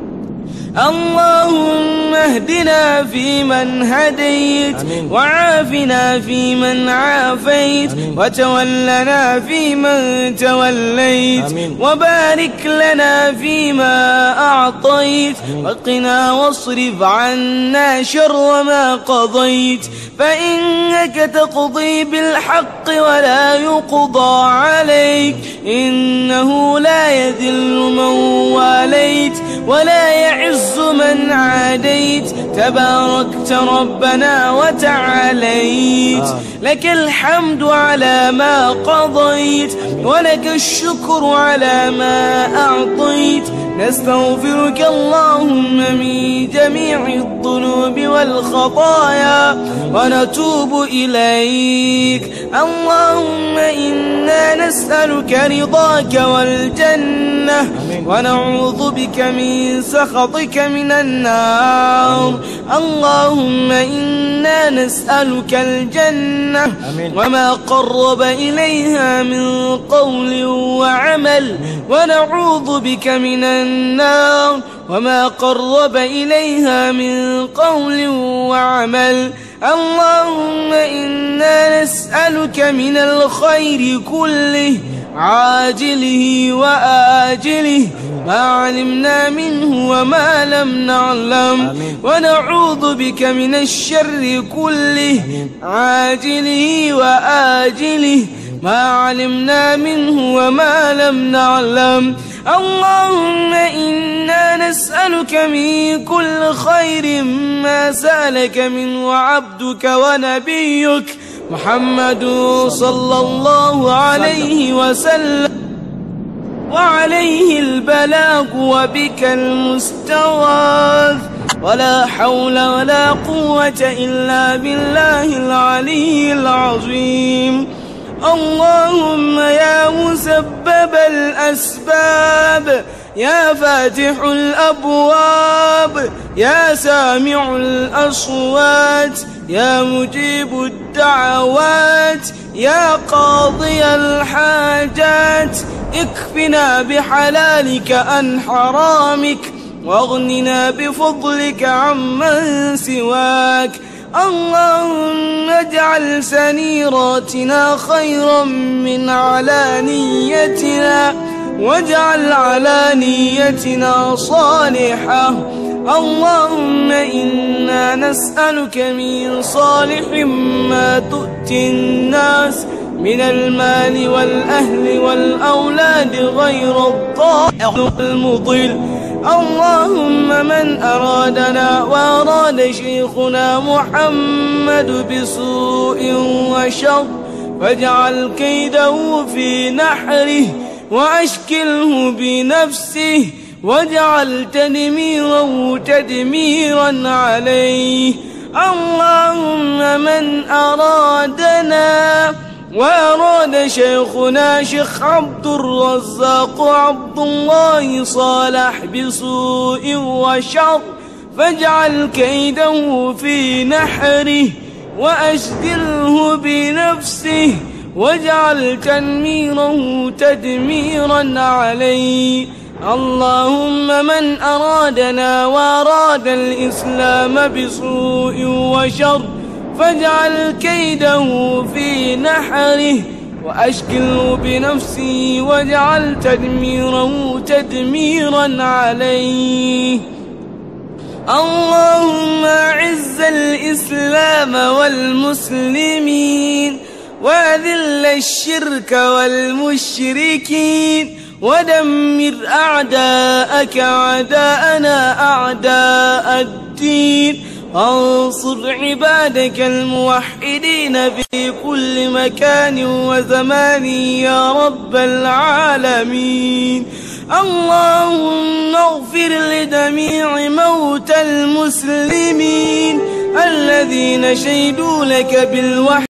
[SPEAKER 4] اللهم اهدنا فيمن هديت
[SPEAKER 2] آمين
[SPEAKER 4] وعافنا فيمن عافيت
[SPEAKER 2] آمين
[SPEAKER 4] وتولنا فيمن توليت
[SPEAKER 2] آمين
[SPEAKER 4] وبارك لنا فيما أعطيت
[SPEAKER 2] آمين
[SPEAKER 4] وقنا واصرف عنا شر ما قضيت فإنك تقضي بالحق ولا يقضى عليك إنه لا يذل من واليت ولا يعز من عاديت تباركت ربنا وتعاليت
[SPEAKER 2] آه.
[SPEAKER 4] لك الحمد على ما قضيت ولك الشكر على ما أعطيت نستغفرك اللهم من جميع الذنوب والخطايا ونتوب إليك اللهم إنا نسألك رضاك والجنة ونعوذ بك من سخطك من النار اللهم إنا نسألك الجنة وما قرب إليها من قول وعمل ونعوذ بك من النار وما قرب إليها من قول وعمل اللهم إنا نسألك من الخير كله عاجله وآجله ما علمنا منه وما لم نعلم ونعوذ بك من الشر كله عاجله وآجله ما علمنا منه وما لم نعلم اللهم إنا نسألك من كل خير ما سألك منه عبدك ونبيك محمد صلى الله عليه وسلم وعليه البلاغ وبك المستغاث، ولا حول ولا قوة إلا بالله العلي العظيم. اللهم يا مسبب الأسباب، يا فاتح الأبواب، يا سامع الأصوات، يا مجيب الدعوات، يا قاضي الحاجات، اكفنا بحلالك عن حرامك، واغننا بفضلك عمن سواك. اللهم اجعل سنيراتنا خيرا من علانيتنا، واجعل علانيتنا صالحة. اللهم إنا نسألك من صالح ما تؤتي الناس من المال والأهل والأولاد غير الضار المضل. اللهم من أرادنا وأراد شيخنا محمد بسوء وشر فاجعل كيده في نحره وأشكله بنفسه، واجعل تدميره تدميرا عليه. اللهم من أرادنا وأراد شيخنا شيخ عبد الرزاق عبد الله صالح بسوء وشر فاجعل كيده في نحره وأشغله بنفسه، واجعل تدميره تدميرا عليه. اللهم من أرادنا وأراد الإسلام بسوء وشر فاجعل كيده في نحره وأشكله بنفسه، واجعل تدميره تدميرا عليه. اللهم أعز الإسلام والمسلمين، وأذل الشرك والمشركين، ودمر أعداءك أعداءنا أعداء الدين، وانصر عبادك الموحدين في كل مكان وزمان يا رب العالمين. اللهم اغفر لجميع موتى المسلمين الذين شهدوا لك بالوحي